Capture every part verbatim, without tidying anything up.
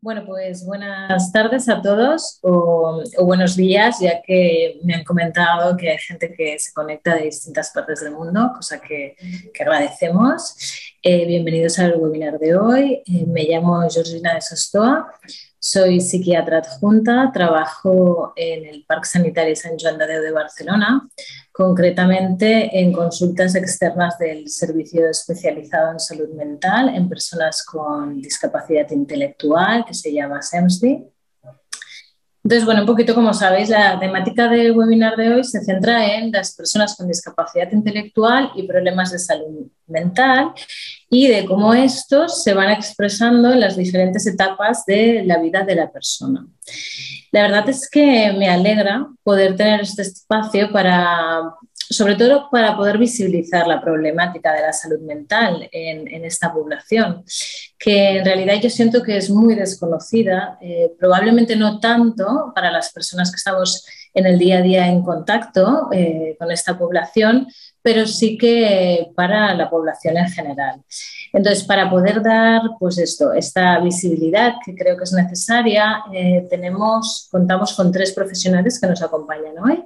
Bueno, pues buenas tardes a todos o, o buenos días, ya que me han comentado que hay gente que se conecta de distintas partes del mundo, cosa que, que agradecemos. Eh, bienvenidos al webinar de hoy. Eh, me llamo Georgina de Sostoa, soy psiquiatra adjunta, trabajo en el Parc Sanitari Sant Joan de Déu de Barcelona, concretamente en consultas externas del Servicio Especializado en Salud Mental en personas con discapacidad intelectual, que se llama SEMSDI. Entonces, bueno, un poquito como sabéis, la temática del webinar de hoy se centra en las personas con discapacidad intelectual y problemas de salud mental y de cómo estos se van expresando en las diferentes etapas de la vida de la persona. La verdad es que me alegra poder tener este espacio para, sobre todo para poder visibilizar la problemática de la salud mental en, en esta población, que en realidad yo siento que es muy desconocida, eh, probablemente no tanto para las personas que estamos en el día a día en contacto eh, con esta población, pero sí que para la población en general. Entonces, para poder dar pues esto, esta visibilidad que creo que es necesaria, eh, tenemos, contamos con tres profesionales que nos acompañan hoy,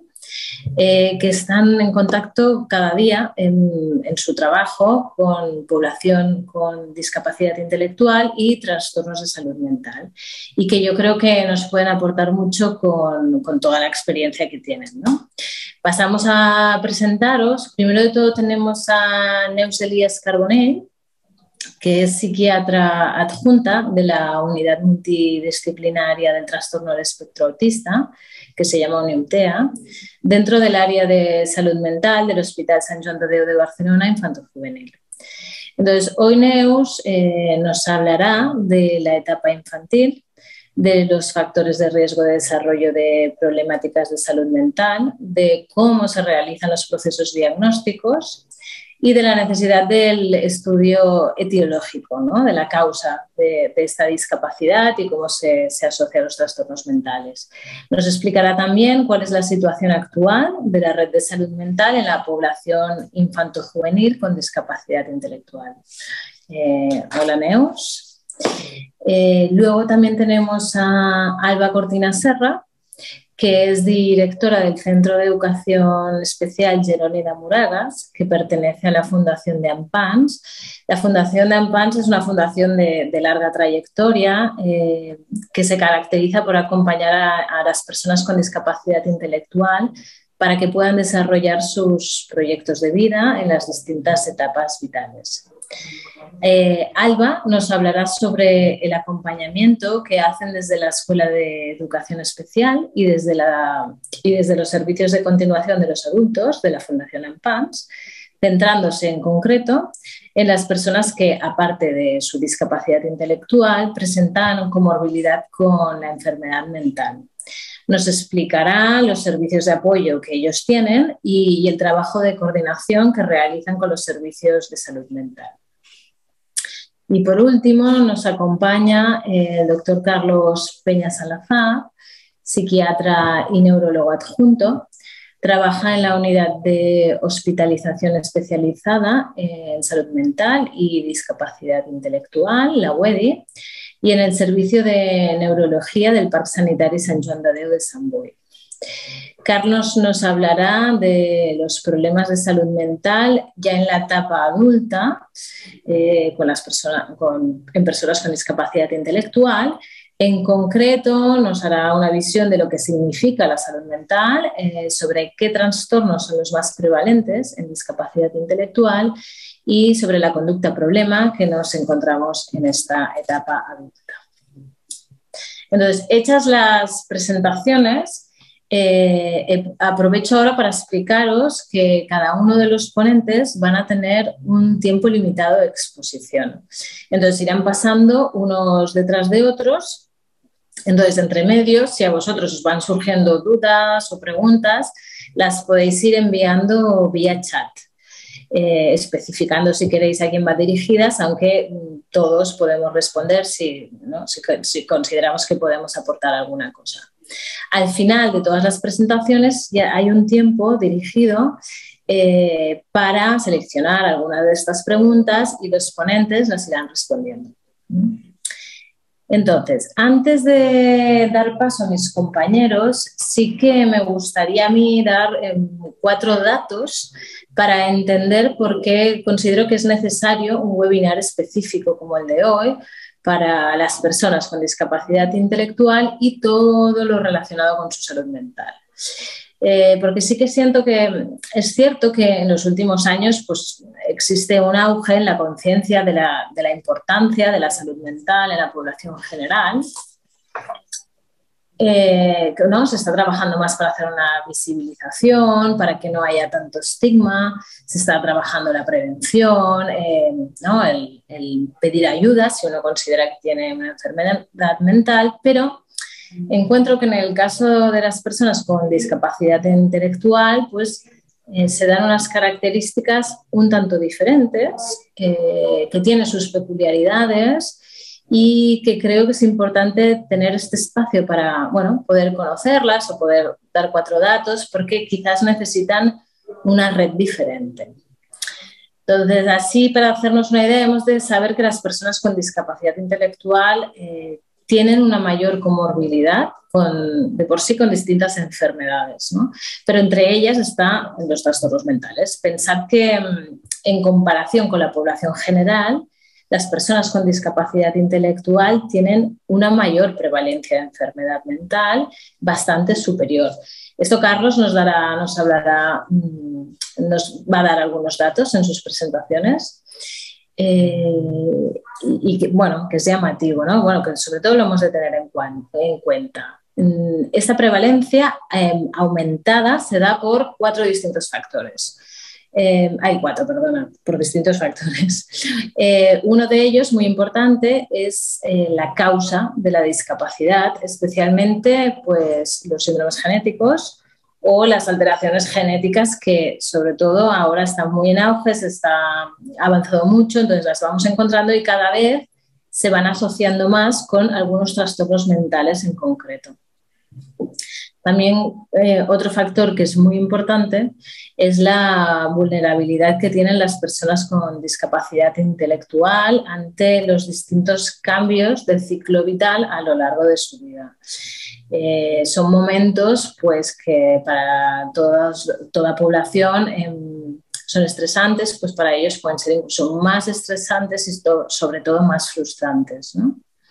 eh, que están en contacto cada día en, en su trabajo con población con discapacidad intelectual y trastornos de salud mental, y que yo creo que nos pueden aportar mucho con, con toda la experiencia que tienen, ¿no? Pasamos a presentaros. Primero de todo tenemos a Neus Elías Carbonell, que es psiquiatra adjunta de la Unidad Multidisciplinaria del Trastorno del Espectro Autista, que se llama UNIUMTEA, dentro del área de salud mental del Hospital Sant Joan de Déu de Barcelona Infantojuvenil. Entonces, hoy Neus eh, nos hablará de la etapa infantil, de los factores de riesgo de desarrollo de problemáticas de salud mental, de cómo se realizan los procesos diagnósticos y de la necesidad del estudio etiológico, ¿no? De la causa de, de esta discapacidad y cómo se, se asocia a los trastornos mentales. Nos explicará también cuál es la situación actual de la red de salud mental en la población infantojuvenil con discapacidad intelectual. Eh, hola, Neus. Eh, luego también tenemos a Alba Cortina Serra, que es directora del Centro de Educación Especial Jerónima Moragas, que pertenece a la Fundación de Ampans. La Fundación de Ampans es una fundación de, de larga trayectoria eh, que se caracteriza por acompañar a, a las personas con discapacidad intelectual para que puedan desarrollar sus proyectos de vida en las distintas etapas vitales. Eh, Alba nos hablará sobre el acompañamiento que hacen desde la Escuela de Educación Especial y desde, la, y desde los servicios de continuación de los adultos de la Fundación Ampans, centrándose en concreto en las personas que, aparte de su discapacidad intelectual, presentan comorbilidad con la enfermedad mental. Nos explicará los servicios de apoyo que ellos tienen y, y el trabajo de coordinación que realizan con los servicios de salud mental. Y por último nos acompaña el doctor Carlos Peña Salazar, psiquiatra y neurólogo adjunto. Trabaja en la unidad de hospitalización especializada en salud mental y discapacidad intelectual, la U E D I, y en el servicio de neurología del Parc Sanitari Sant Joan de Déu de Sant Boi. Carlos nos hablará de los problemas de salud mental ya en la etapa adulta eh, con las personas, con, en personas con discapacidad intelectual. En concreto nos hará una visión de lo que significa la salud mental, eh, sobre qué trastornos son los más prevalentes en discapacidad intelectual y sobre la conducta problema que nos encontramos en esta etapa adulta. Entonces, hechas las presentaciones, Eh, eh, aprovecho ahora para explicaros que cada uno de los ponentes van a tener un tiempo limitado de exposición. Entonces irán pasando unos detrás de otros. Entonces, entre medios, si a vosotros os van surgiendo dudas o preguntas, las podéis ir enviando vía chat, eh, especificando si queréis a quién va dirigidas, aunque todos podemos responder si, ¿no? si, si consideramos que podemos aportar alguna cosa. Al final de todas las presentaciones ya hay un tiempo dirigido eh, para seleccionar algunas de estas preguntas y los ponentes las irán respondiendo. Entonces, antes de dar paso a mis compañeros, sí que me gustaría a mí dar eh, cuatro datos para entender por qué considero que es necesario un webinar específico como el de hoy para las personas con discapacidad intelectual y todo lo relacionado con su salud mental. Eh, porque sí que siento que es cierto que en los últimos años pues, existe un auge en la conciencia de la, de la importancia de la salud mental en la población general. Eh, que, ¿no? Se está trabajando más para hacer una visibilización, para que no haya tanto estigma, se está trabajando la prevención, eh, ¿no? el, el pedir ayuda si uno considera que tiene una enfermedad mental, pero encuentro que en el caso de las personas con discapacidad intelectual, pues eh, se dan unas características un tanto diferentes, eh, que tienen sus peculiaridades y que creo que es importante tener este espacio para, bueno, poder conocerlas o poder dar cuatro datos, porque quizás necesitan una red diferente. Entonces, así para hacernos una idea, hemos de saber que las personas con discapacidad intelectual eh, tienen una mayor comorbilidad con, de por sí con distintas enfermedades, ¿no? Pero entre ellas están los trastornos mentales. Pensad que en comparación con la población general, las personas con discapacidad intelectual tienen una mayor prevalencia de enfermedad mental bastante superior. Esto Carlos nos, dará, nos hablará, nos va a dar algunos datos en sus presentaciones. Eh, y, y que, bueno, que es llamativo, ¿no? Bueno, que sobre todo lo hemos de tener en, en cuenta. Esta prevalencia eh, aumentada se da por cuatro distintos factores. Eh, hay cuatro, perdona, por distintos factores. Eh, uno de ellos, muy importante, es eh, la causa de la discapacidad, especialmente pues, los síndromes genéticos o las alteraciones genéticas que sobre todo ahora están muy en auge, se está avanzado mucho, entonces las vamos encontrando y cada vez se van asociando más con algunos trastornos mentales en concreto. También eh, otro factor que es muy importante es la vulnerabilidad que tienen las personas con discapacidad intelectual ante los distintos cambios del ciclo vital a lo largo de su vida. Eh, son momentos pues, que para todas, toda población eh, son estresantes, pues para ellos pueden ser incluso más estresantes y to- sobre todo más frustrantes, ¿no?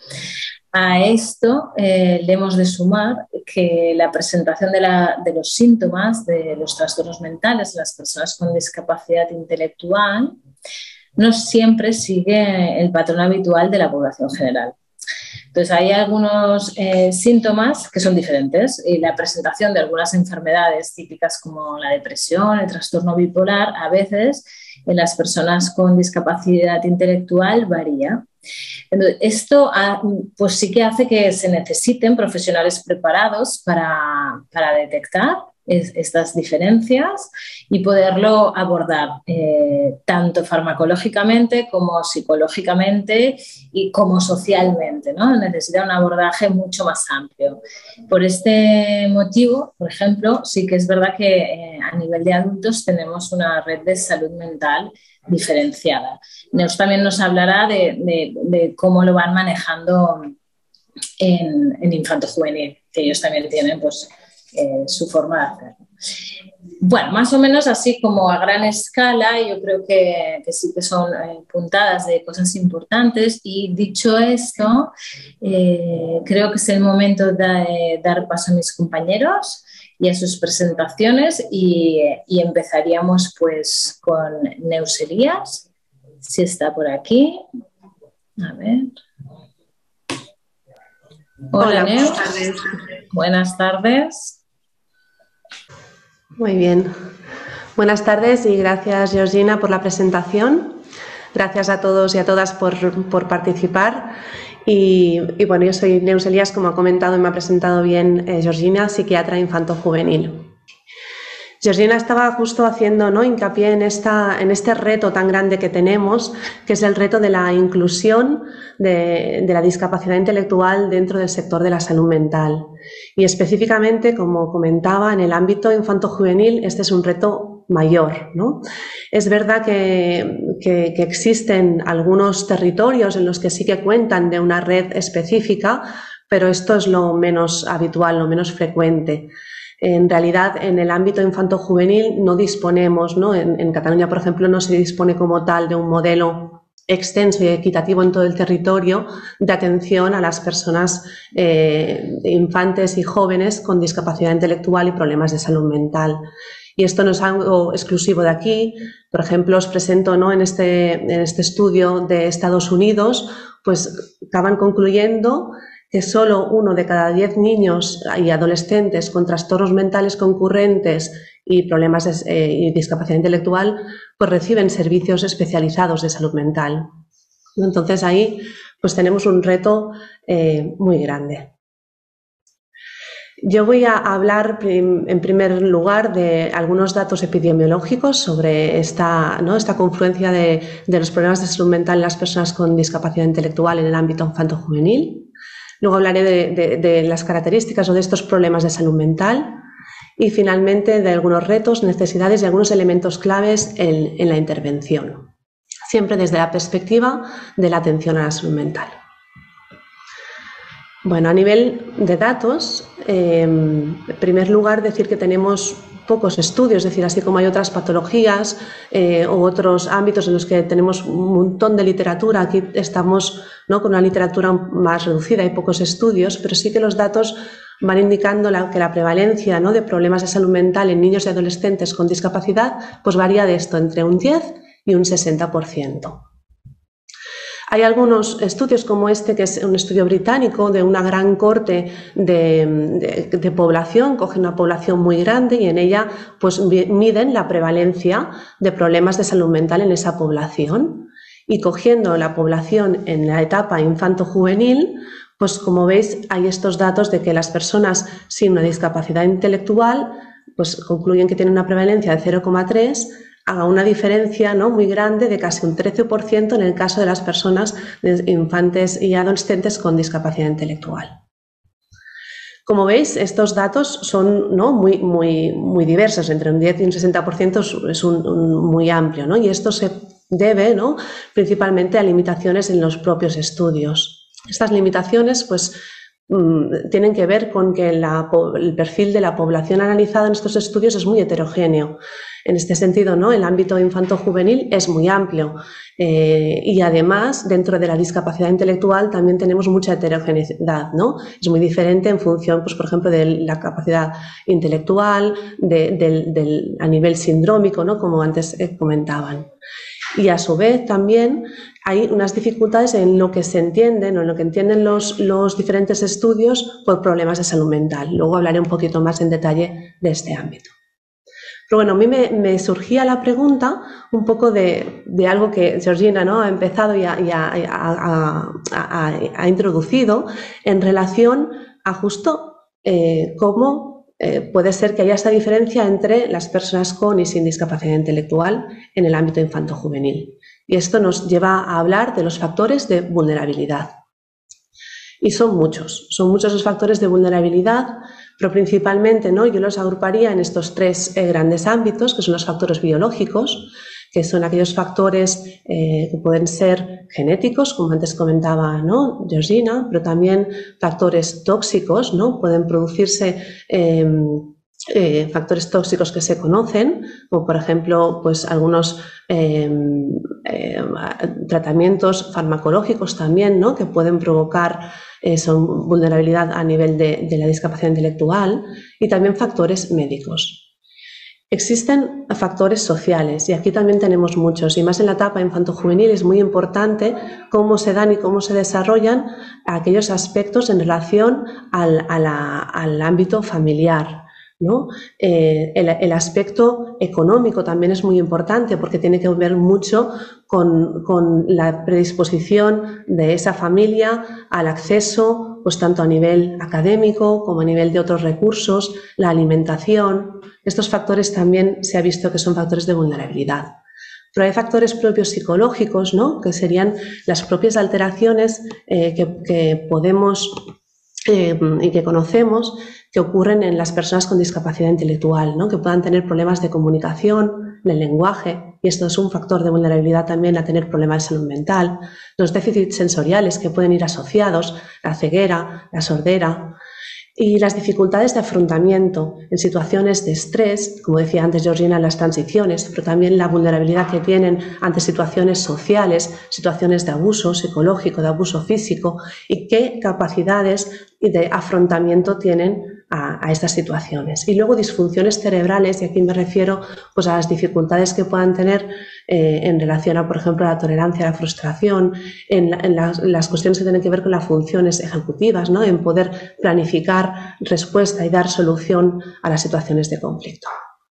A esto eh, le hemos de sumar que la presentación de, la, de los síntomas de los trastornos mentales de las personas con discapacidad intelectual no siempre sigue el patrón habitual de la población general. Entonces, hay algunos eh, síntomas que son diferentes y la presentación de algunas enfermedades típicas como la depresión, el trastorno bipolar, a veces en las personas con discapacidad intelectual varía. Entonces, esto pues sí que hace que se necesiten profesionales preparados para, para detectar es, estas diferencias y poderlo abordar eh, tanto farmacológicamente como psicológicamente y como socialmente, ¿no? Necesita un abordaje mucho más amplio. Por este motivo, por ejemplo, sí que es verdad que eh, a nivel de adultos tenemos una red de salud mental diferenciada. Neus también nos hablará de, de, de cómo lo van manejando en, en infanto-juvenil, que ellos también tienen pues, eh, su forma de hacerlo. Bueno, más o menos así como a gran escala, yo creo que, que sí que son eh, puntadas de cosas importantes y dicho esto, eh, creo que es el momento de dar paso a mis compañeros y a sus presentaciones y, y empezaríamos pues con Neus Elías, si está por aquí. A ver. Hola, Hola Neus. Buenas tardes. Buenas tardes. Muy bien. Buenas tardes y gracias, Georgina, por la presentación. Gracias a todos y a todas por, por participar. Y, y bueno, yo soy Neus Elías, como ha comentado y me ha presentado bien eh, Georgina, psiquiatra infanto-juvenil. Georgina estaba justo haciendo, ¿no?, hincapié en, esta, en este reto tan grande que tenemos, que es el reto de la inclusión de, de la discapacidad intelectual dentro del sector de la salud mental. Y específicamente, como comentaba, en el ámbito infanto-juvenil, este es un reto mayor, ¿no? Es verdad que, que, que existen algunos territorios en los que sí que cuentan de una red específica, pero esto es lo menos habitual, lo menos frecuente. En realidad, en el ámbito infanto-juvenil no disponemos, ¿no? En, en Cataluña, por ejemplo, no se dispone como tal de un modelo extenso y equitativo en todo el territorio de atención a las personas eh, infantes y jóvenes con discapacidad intelectual y problemas de salud mental. Y esto no es algo exclusivo de aquí. Por ejemplo, os presento, ¿no? en, este, en este estudio de Estados Unidos, pues acaban concluyendo que solo uno de cada diez niños y adolescentes con trastornos mentales concurrentes y problemas de, eh, y discapacidad intelectual pues reciben servicios especializados de salud mental. Entonces ahí pues tenemos un reto eh, muy grande. Yo voy a hablar en primer lugar de algunos datos epidemiológicos sobre esta, ¿no? esta confluencia de, de los problemas de salud mental en las personas con discapacidad intelectual en el ámbito infanto-juvenil. Luego hablaré de, de, de las características o de estos problemas de salud mental y finalmente de algunos retos, necesidades y algunos elementos claves en, en la intervención, siempre desde la perspectiva de la atención a la salud mental. Bueno, a nivel de datos, eh, en primer lugar decir que tenemos pocos estudios, es decir, así como hay otras patologías eh, u otros ámbitos en los que tenemos un montón de literatura, aquí estamos, ¿no? con una literatura más reducida, hay pocos estudios, pero sí que los datos van indicando la, que la prevalencia, ¿no? de problemas de salud mental en niños y adolescentes con discapacidad pues varía de esto entre un diez y un sesenta por ciento. Hay algunos estudios como este, que es un estudio británico de una gran corte de, de, de población, cogen una población muy grande y en ella pues, miden la prevalencia de problemas de salud mental en esa población. Y cogiendo la población en la etapa infanto-juvenil, pues como veis hay estos datos de que las personas sin una discapacidad intelectual pues, concluyen que tienen una prevalencia de cero coma tres, haga una diferencia, ¿no? muy grande de casi un trece por ciento en el caso de las personas de infantes y adolescentes con discapacidad intelectual. Como veis, estos datos son, ¿no? muy, muy, muy diversos, entre un diez y un sesenta por ciento es un, un, muy amplio, ¿no? y esto se debe, ¿no? principalmente a limitaciones en los propios estudios. Estas limitaciones pues, mmm, tienen que ver con que la, el perfil de la población analizada en estos estudios es muy heterogéneo. En este sentido, ¿no? el ámbito infanto-juvenil es muy amplio eh, y además dentro de la discapacidad intelectual también tenemos mucha heterogeneidad, ¿no? Es muy diferente en función, pues, por ejemplo, de la capacidad intelectual, de, de, de, a nivel sindrómico, ¿no? como antes eh, comentaban. Y a su vez también hay unas dificultades en lo que se entiende, ¿no? en lo que entienden los, los diferentes estudios por problemas de salud mental. Luego hablaré un poquito más en detalle de este ámbito. Pero bueno, a mí me, me surgía la pregunta un poco de, de algo que Georgina, ¿no? ha empezado y ha, y ha, ha, ha, ha introducido en relación a justo eh, cómo eh, puede ser que haya esta diferencia entre las personas con y sin discapacidad intelectual en el ámbito infanto-juvenil. Y esto nos lleva a hablar de los factores de vulnerabilidad. Y son muchos, son muchos los factores de vulnerabilidad, pero principalmente, ¿no? yo los agruparía en estos tres eh, grandes ámbitos, que son los factores biológicos, que son aquellos factores eh, que pueden ser genéticos, como antes comentaba, ¿no? Georgina, pero también factores tóxicos, ¿no? pueden producirse eh, eh, factores tóxicos que se conocen, como por ejemplo pues, algunos eh, eh, tratamientos farmacológicos también, ¿no? que pueden provocar eh, son vulnerabilidad a nivel de, de la discapacidad intelectual y también factores médicos. Existen factores sociales y aquí también tenemos muchos y más en la etapa infanto-juvenil es muy importante cómo se dan y cómo se desarrollan aquellos aspectos en relación al, a la, al ámbito familiar. ¿no? Eh, el, el aspecto económico también es muy importante porque tiene que ver mucho con, con la predisposición de esa familia al acceso, pues tanto a nivel académico como a nivel de otros recursos, la alimentación. Estos factores también se ha visto que son factores de vulnerabilidad. Pero hay factores propios psicológicos, ¿no? que serían las propias alteraciones eh, que, que podemos eh, y que conocemos que ocurren en las personas con discapacidad intelectual, ¿no? Que puedan tener problemas de comunicación, del lenguaje, y esto es un factor de vulnerabilidad también a tener problemas de salud mental, los déficits sensoriales que pueden ir asociados, la ceguera, la sordera, y las dificultades de afrontamiento en situaciones de estrés, como decía antes Georgina, las transiciones, pero también la vulnerabilidad que tienen ante situaciones sociales, situaciones de abuso psicológico, de abuso físico, y qué capacidades de afrontamiento tienen a, a estas situaciones. Y luego disfunciones cerebrales, y aquí me refiero pues, a las dificultades que puedan tener eh, en relación a, por ejemplo, a la tolerancia a la frustración, en, la, en las, las cuestiones que tienen que ver con las funciones ejecutivas, ¿no? En poder planificar respuesta y dar solución a las situaciones de conflicto.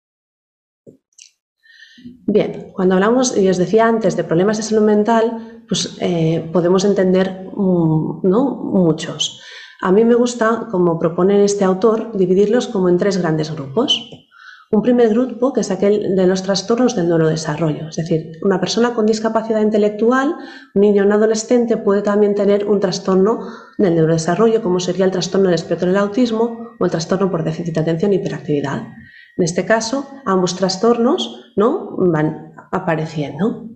Bien, cuando hablamos, y os decía antes, de problemas de salud mental, pues eh, podemos entender um, ¿no? muchos. A mí me gusta, como propone este autor, dividirlos como en tres grandes grupos. Un primer grupo, que es aquel de los trastornos del neurodesarrollo, es decir, una persona con discapacidad intelectual, un niño o un adolescente puede también tener un trastorno del neurodesarrollo, como sería el trastorno del espectro del autismo o el trastorno por déficit de atención e hiperactividad. En este caso, ambos trastornos, ¿no?, van apareciendo.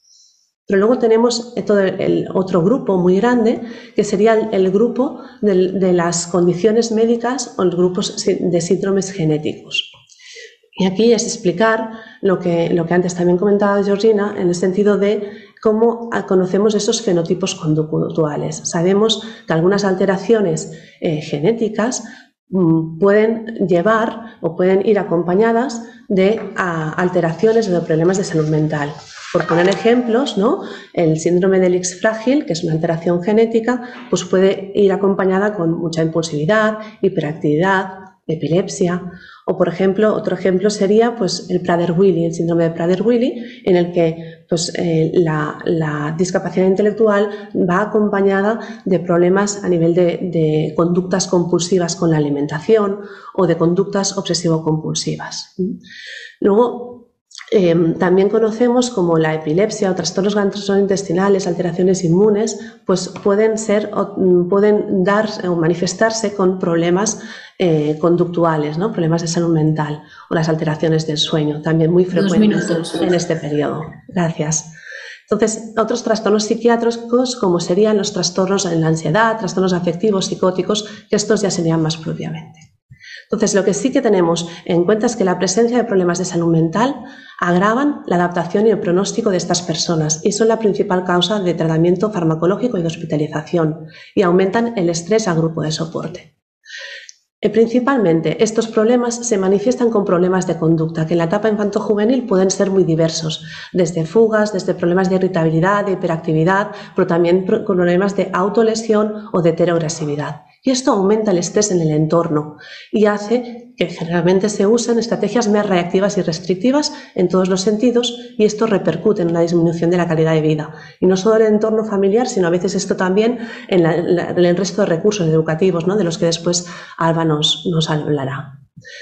Pero luego tenemos todo el otro grupo muy grande, que sería el, el grupo de, de las condiciones médicas o los grupos de síndromes genéticos. Y aquí es explicar lo que, lo que antes también comentaba Georgina, en el sentido de cómo conocemos esos fenotipos conductuales. Sabemos que algunas alteraciones eh, genéticas mmm, pueden llevar o pueden ir acompañadas de a, alteraciones o de problemas de salud mental. Por poner ejemplos, ¿no? El síndrome del X frágil, que es una alteración genética, pues puede ir acompañada con mucha impulsividad, hiperactividad, epilepsia. O, por ejemplo, otro ejemplo sería pues, el Prader-Willi, el síndrome de Prader-Willi, en el que pues, eh, la, la discapacidad intelectual va acompañada de problemas a nivel de, de conductas compulsivas con la alimentación o de conductas obsesivo-compulsivas. Luego, Eh, también conocemos como la epilepsia o trastornos gastrointestinales, alteraciones inmunes, pues pueden ser o pueden dar o manifestarse con problemas eh, conductuales, ¿no? Problemas de salud mental o las alteraciones del sueño, también muy frecuentes en este periodo. Gracias. Entonces, otros trastornos psiquiátricos, como serían los trastornos en la ansiedad, trastornos afectivos, psicóticos, que estos ya serían más propiamente. Entonces, lo que sí que tenemos en cuenta es que la presencia de problemas de salud mental agravan la adaptación y el pronóstico de estas personas y son la principal causa de tratamiento farmacológico y de hospitalización y aumentan el estrés al grupo de soporte. Y principalmente, estos problemas se manifiestan con problemas de conducta que en la etapa infanto-juvenil pueden ser muy diversos, desde fugas, desde problemas de irritabilidad, de hiperactividad, pero también con problemas de autolesión o de heteroagresividad. Y esto aumenta el estrés en el entorno y hace que generalmente se usen estrategias más reactivas y restrictivas en todos los sentidos y esto repercute en una disminución de la calidad de vida. Y no solo en el entorno familiar, sino a veces esto también en, la, la, en el resto de recursos educativos, ¿no? De los que después Alba nos, nos hablará.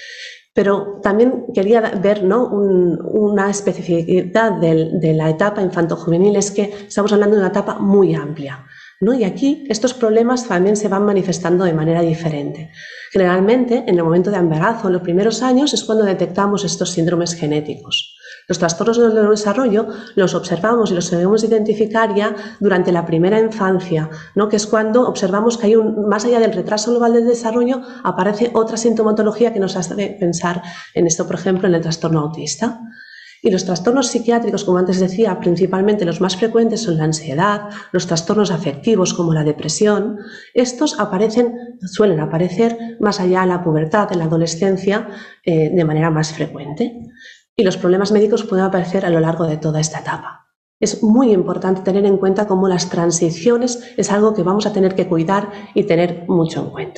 Pero también quería ver, ¿no? Un, una especificidad de, de la etapa infanto-juvenil, es que estamos hablando de una etapa muy amplia, ¿no? Y aquí estos problemas también se van manifestando de manera diferente. Generalmente, en el momento de embarazo, en los primeros años, es cuando detectamos estos síndromes genéticos. Los trastornos del neurodesarrollo los observamos y los debemos identificar ya durante la primera infancia, ¿no? Que es cuando observamos que hay un, más allá del retraso global del desarrollo, aparece otra sintomatología que nos hace pensar en esto, por ejemplo, en el trastorno autista. Y los trastornos psiquiátricos, como antes decía, principalmente los más frecuentes son la ansiedad, los trastornos afectivos como la depresión. Estos aparecen, suelen aparecer más allá de la pubertad, en la adolescencia, eh, de manera más frecuente. Y los problemas médicos pueden aparecer a lo largo de toda esta etapa. Es muy importante tener en cuenta cómo las transiciones es algo que vamos a tener que cuidar y tener mucho en cuenta.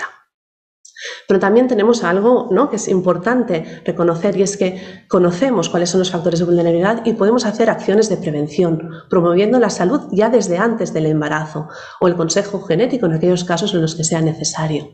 Pero también tenemos algo, ¿no?, que es importante reconocer y es que conocemos cuáles son los factores de vulnerabilidad y podemos hacer acciones de prevención, promoviendo la salud ya desde antes del embarazo o el consejo genético en aquellos casos en los que sea necesario.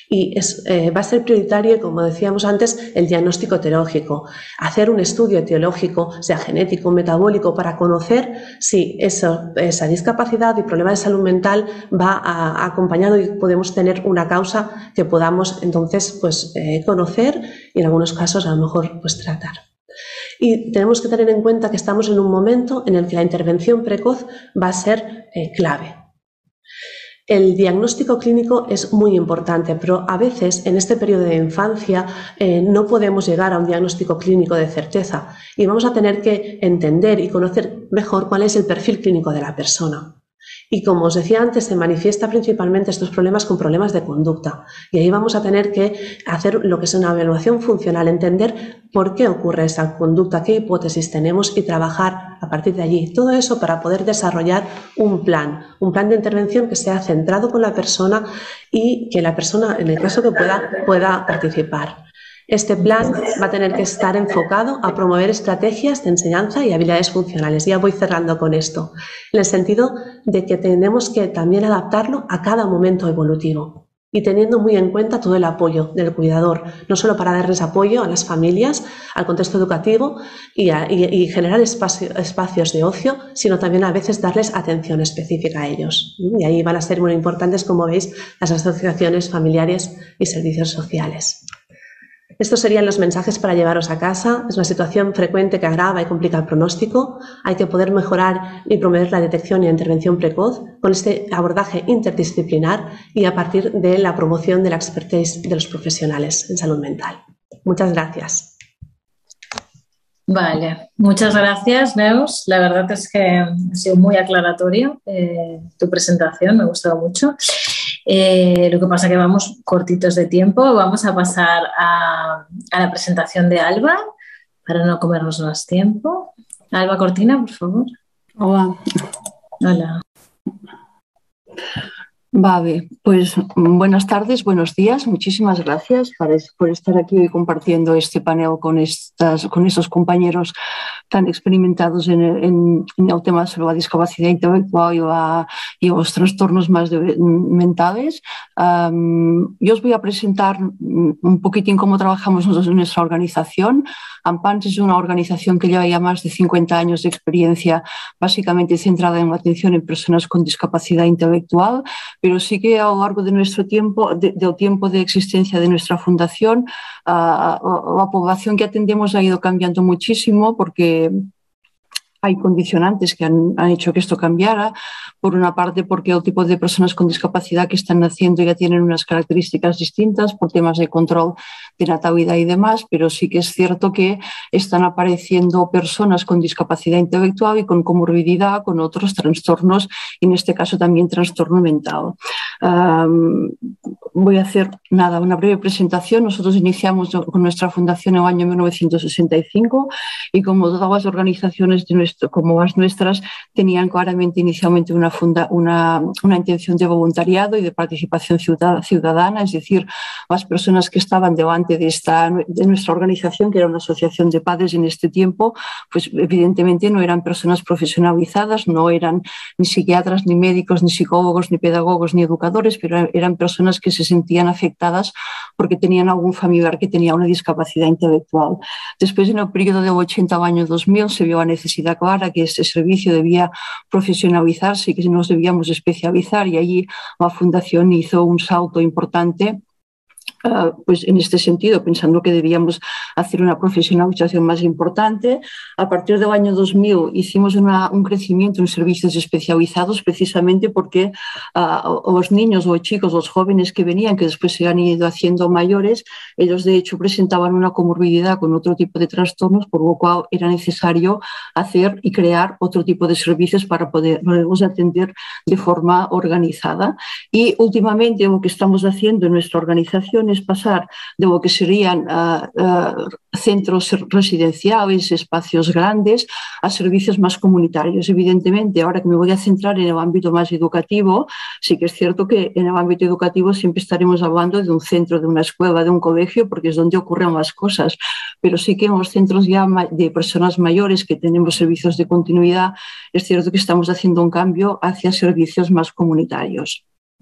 Y es, eh, va a ser prioritario, como decíamos antes, el diagnóstico etiológico, hacer un estudio etiológico, sea genético, metabólico, para conocer si eso, esa discapacidad y problema de salud mental va a, acompañado y podemos tener una causa que podamos entonces pues, eh, conocer y en algunos casos a lo mejor pues, tratar. Y tenemos que tener en cuenta que estamos en un momento en el que la intervención precoz va a ser eh, clave. El diagnóstico clínico es muy importante, pero a veces en este periodo de infancia eh, no podemos llegar a un diagnóstico clínico de certeza y vamos a tener que entender y conocer mejor cuál es el perfil clínico de la persona. Y como os decía antes, se manifiesta principalmente estos problemas con problemas de conducta. Y ahí vamos a tener que hacer lo que es una evaluación funcional, entender por qué ocurre esa conducta, qué hipótesis tenemos y trabajar a partir de allí. Todo eso para poder desarrollar un plan, un plan de intervención que sea centrado con la persona y que la persona, en el caso que pueda, pueda participar. Este plan va a tener que estar enfocado a promover estrategias de enseñanza y habilidades funcionales. Ya voy cerrando con esto, en el sentido de que tenemos que también adaptarlo a cada momento evolutivo y teniendo muy en cuenta todo el apoyo del cuidador, no solo para darles apoyo a las familias, al contexto educativo y, a, y, y generar espacio, espacios de ocio, sino también a veces darles atención específica a ellos. Y ahí van a ser muy importantes, como veis, las asociaciones familiares y servicios sociales. Estos serían los mensajes para llevaros a casa. Es una situación frecuente que agrava y complica el pronóstico. Hay que poder mejorar y promover la detección y la intervención precoz con este abordaje interdisciplinar y a partir de la promoción de la expertise de los profesionales en salud mental. Muchas gracias. Vale, muchas gracias, Neus. La verdad es que ha sido muy aclaratorio eh, tu presentación, me ha gustado mucho. Eh, lo que pasa es que vamos cortitos de tiempo. Vamos a pasar a, a la presentación de Alba para no comernos más tiempo. Alba Cortina, por favor. Hola. Hola. Vale, pues buenas tardes, buenos días. Muchísimas gracias por estar aquí hoy compartiendo este panel con, estas, con estos compañeros tan experimentados en, en, en el tema sobre la discapacidad intelectual y, la, y los trastornos más de, mentales. Um, yo os voy a presentar un poquitín cómo trabajamos nosotros en nuestra organización. AMPANS es una organización que lleva ya más de cincuenta años de experiencia, básicamente centrada en la atención en personas con discapacidad intelectual, pero sí que a lo largo de nuestro tiempo, de, del tiempo de existencia de nuestra fundación, uh, la población que atendemos ha ido cambiando muchísimo porque hay condicionantes que han, han hecho que esto cambiara. Por una parte, porque el tipo de personas con discapacidad que están naciendo ya tienen unas características distintas por temas de control de natalidad y demás, pero sí que es cierto que están apareciendo personas con discapacidad intelectual y con comorbilidad, con otros trastornos, y en este caso también trastorno mental. Um, voy a hacer nada, una breve presentación. Nosotros iniciamos con nuestra fundación en el año mil novecientos sesenta y cinco y como todas las organizaciones de nuestro, como las nuestras, tenían claramente inicialmente una, funda, una, una intención de voluntariado y de participación ciudadana, es decir, las personas que estaban delante de, esta, de nuestra organización, que era una asociación de padres en este tiempo, pues evidentemente no eran personas profesionalizadas, no eran ni psiquiatras, ni médicos, ni psicólogos, ni pedagogos, ni educadores, pero eran personas que se sentían afectadas porque tenían algún familiar que tenía una discapacidad intelectual. Después, en el periodo del ochenta al año dos mil, se vio la necesidad clara que este servicio debía profesionalizarse y que nos debíamos especializar, y allí la Fundación hizo un salto importante. Uh, pues en este sentido, pensando que debíamos hacer una profesionalización más importante. A partir del año dos mil hicimos una, un crecimiento en servicios especializados, precisamente porque uh, los niños, los chicos, los jóvenes que venían, que después se han ido haciendo mayores, ellos de hecho presentaban una comorbilidad con otro tipo de trastornos, por lo cual era necesario hacer y crear otro tipo de servicios para poderlos atender de forma organizada. Y últimamente lo que estamos haciendo en nuestra organización es pasar de lo que serían uh, uh, centros residenciales, espacios grandes, a servicios más comunitarios. Evidentemente, ahora que me voy a centrar en el ámbito más educativo, sí que es cierto que en el ámbito educativo siempre estaremos hablando de un centro, de una escuela, de un colegio, porque es donde ocurren las cosas, pero sí que en los centros ya de personas mayores que tenemos servicios de continuidad, es cierto que estamos haciendo un cambio hacia servicios más comunitarios.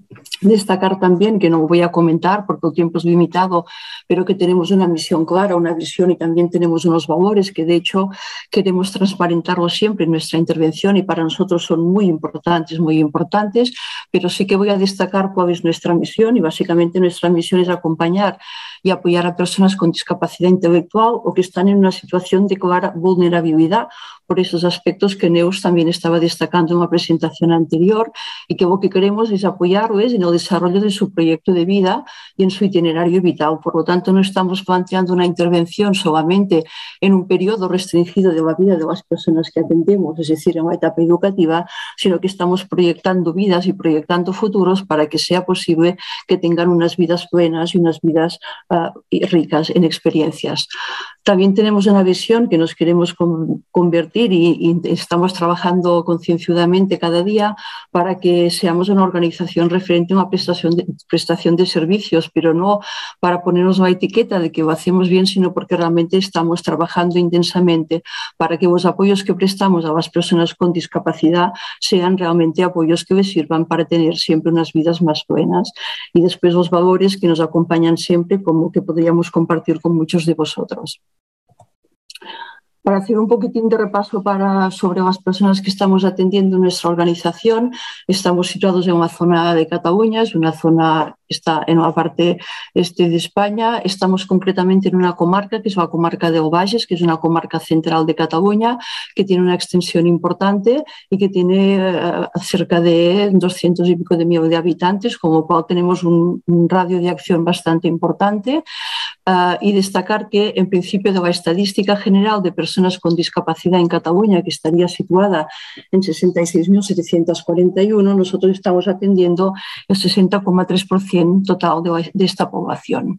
destacar también, que no voy a comentar porque el tiempo es limitado, pero que tenemos una misión clara, una visión y también tenemos unos valores que de hecho queremos transparentarlos siempre en nuestra intervención y para nosotros son muy importantes, muy importantes, pero sí que voy a destacar cuál es nuestra misión y básicamente nuestra misión es acompañar y apoyar a personas con discapacidad intelectual o que están en una situación de clara vulnerabilidad por esos aspectos que Neus también estaba destacando en la presentación anterior y que lo que queremos es apoyarles en el desarrollo de su proyecto de vida y en su itinerario vital. Por lo tanto, no estamos planteando una intervención solamente en un periodo restringido de la vida de las personas que atendemos, es decir, en la etapa educativa, sino que estamos proyectando vidas y proyectando futuros para que sea posible que tengan unas vidas plenas y unas vidas uh, ricas en experiencias. También tenemos una visión que nos queremos convertir y, y estamos trabajando concienzudamente cada día para que seamos una organización referente a una prestación de, prestación de servicios, pero no para ponernos la etiqueta de que lo hacemos bien, sino porque realmente estamos trabajando intensamente para que los apoyos que prestamos a las personas con discapacidad sean realmente apoyos que les sirvan para tener siempre unas vidas más plenas. Y después los valores que nos acompañan siempre, como que podríamos compartir con muchos de vosotros. Para hacer un poquitín de repaso para, sobre las personas que estamos atendiendo en nuestra organización, estamos situados en una zona de Cataluña, es una zona que está en la parte este de España. Estamos concretamente en una comarca, que es la comarca de Ovalles, que es una comarca central de Cataluña, que tiene una extensión importante y que tiene uh, cerca de doscientos y pico de mil de habitantes, con lo cual tenemos un, un radio de acción bastante importante. Uh, y destacar que, en principio, de la estadística general de personas con discapacidad en Cataluña, que estaría situada en sesenta y seis mil setecientos cuarenta y uno, nosotros estamos atendiendo el sesenta coma tres por ciento total de, la, de esta población.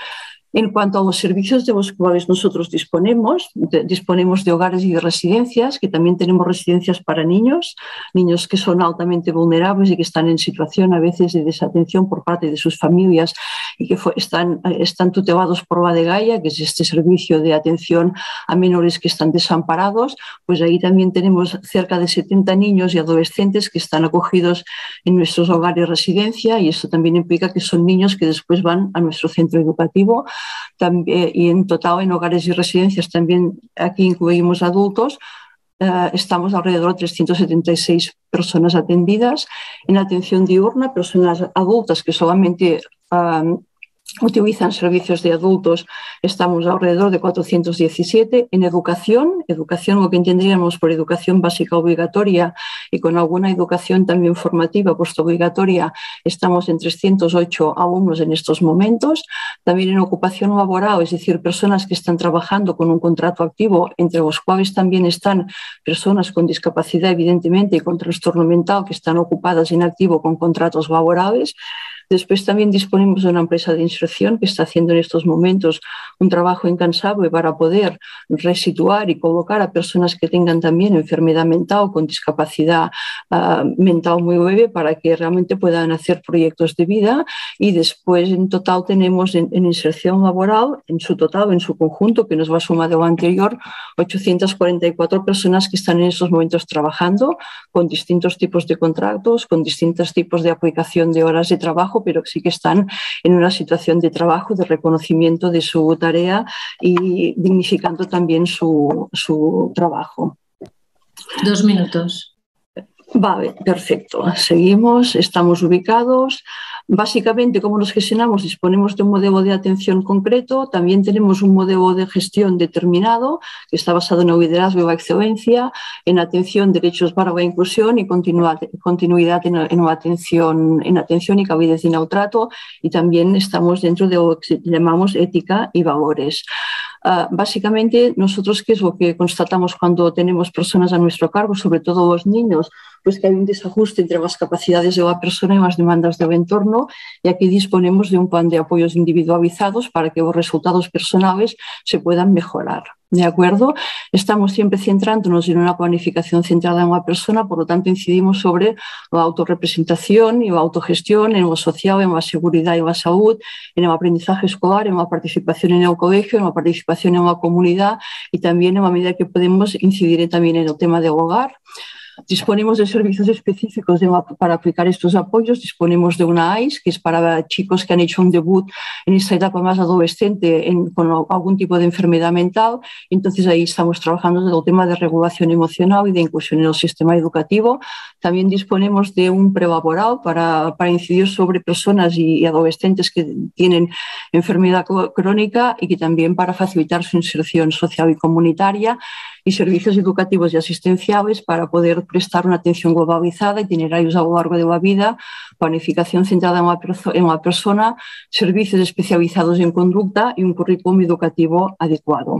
En cuanto a los servicios de los cuales nosotros disponemos, de, disponemos de hogares y de residencias, que también tenemos residencias para niños, niños que son altamente vulnerables y que están en situación a veces de desatención por parte de sus familias y que fue, están, están tutelados por la DEGAIA, que es este servicio de atención a menores que están desamparados. Pues ahí también tenemos cerca de setenta niños y adolescentes que están acogidos en nuestros hogares y residencia, y eso también implica que son niños que después van a nuestro centro educativo. También, y en total en hogares y residencias también aquí incluimos adultos. Uh, estamos alrededor de trescientas setenta y seis personas atendidas. En atención diurna, personas adultas que solamente uh, utilizan servicios de adultos, estamos alrededor de cuatrocientos diecisiete. En educación, educación lo que entenderíamos por educación básica obligatoria y con alguna educación también formativa postobligatoria, estamos en trescientos ocho alumnos en estos momentos. También en ocupación laboral, es decir, personas que están trabajando con un contrato activo, entre los cuales también están personas con discapacidad evidentemente y con trastorno mental que están ocupadas en activo con contratos laborales. Después también disponemos de una empresa de inserción que está haciendo en estos momentos un trabajo incansable para poder resituar y colocar a personas que tengan también enfermedad mental o con discapacidad uh, mental muy leve para que realmente puedan hacer proyectos de vida. Y después en total tenemos en, en inserción laboral, en su total, en su conjunto, que nos va a sumar de lo anterior, ochocientas cuarenta y cuatro personas que están en estos momentos trabajando con distintos tipos de contratos, con distintos tipos de aplicación de horas de trabajo, pero sí que están en una situación de trabajo, de reconocimiento de su tarea y dignificando también su, su trabajo. Dos minutos. Vale, perfecto. Seguimos, estamos ubicados. Básicamente, ¿cómo nos gestionamos? Disponemos de un modelo de atención concreto, también tenemos un modelo de gestión determinado que está basado en el liderazgo y la excelencia, en atención, derechos para la inclusión y continuidad en, en, la atención, en atención y calidez en el trato, y también estamos dentro de lo que llamamos ética y valores. Uh, básicamente, nosotros, ¿qué es lo que constatamos cuando tenemos personas a nuestro cargo, sobre todo los niños? Pues que hay un desajuste entre las capacidades de la persona y las demandas del entorno, y aquí disponemos de un plan de apoyos individualizados para que los resultados personales se puedan mejorar. ¿De acuerdo? Estamos siempre centrándonos en una planificación centrada en la persona, por lo tanto incidimos sobre la autorrepresentación y la autogestión, en lo social, en la seguridad y la salud, en el aprendizaje escolar, en la participación en el colegio, en la participación en la comunidad y también en la medida que podemos incidir también en el tema del hogar. Disponemos de servicios específicos de, para aplicar estos apoyos. Disponemos de una A I S, que es para chicos que han hecho un debut en esta etapa más adolescente en, con algún tipo de enfermedad mental. Entonces ahí estamos trabajando en el tema de regulación emocional y de inclusión en el sistema educativo. También disponemos de un prelaboral para, para incidir sobre personas y, y adolescentes que tienen enfermedad crónica y que también para facilitar su inserción social y comunitaria, y servicios educativos y asistenciales para poder prestar una atención globalizada, itinerarios a lo largo de la vida, planificación centrada en la, en la persona, servicios especializados en conducta y un currículum educativo adecuado.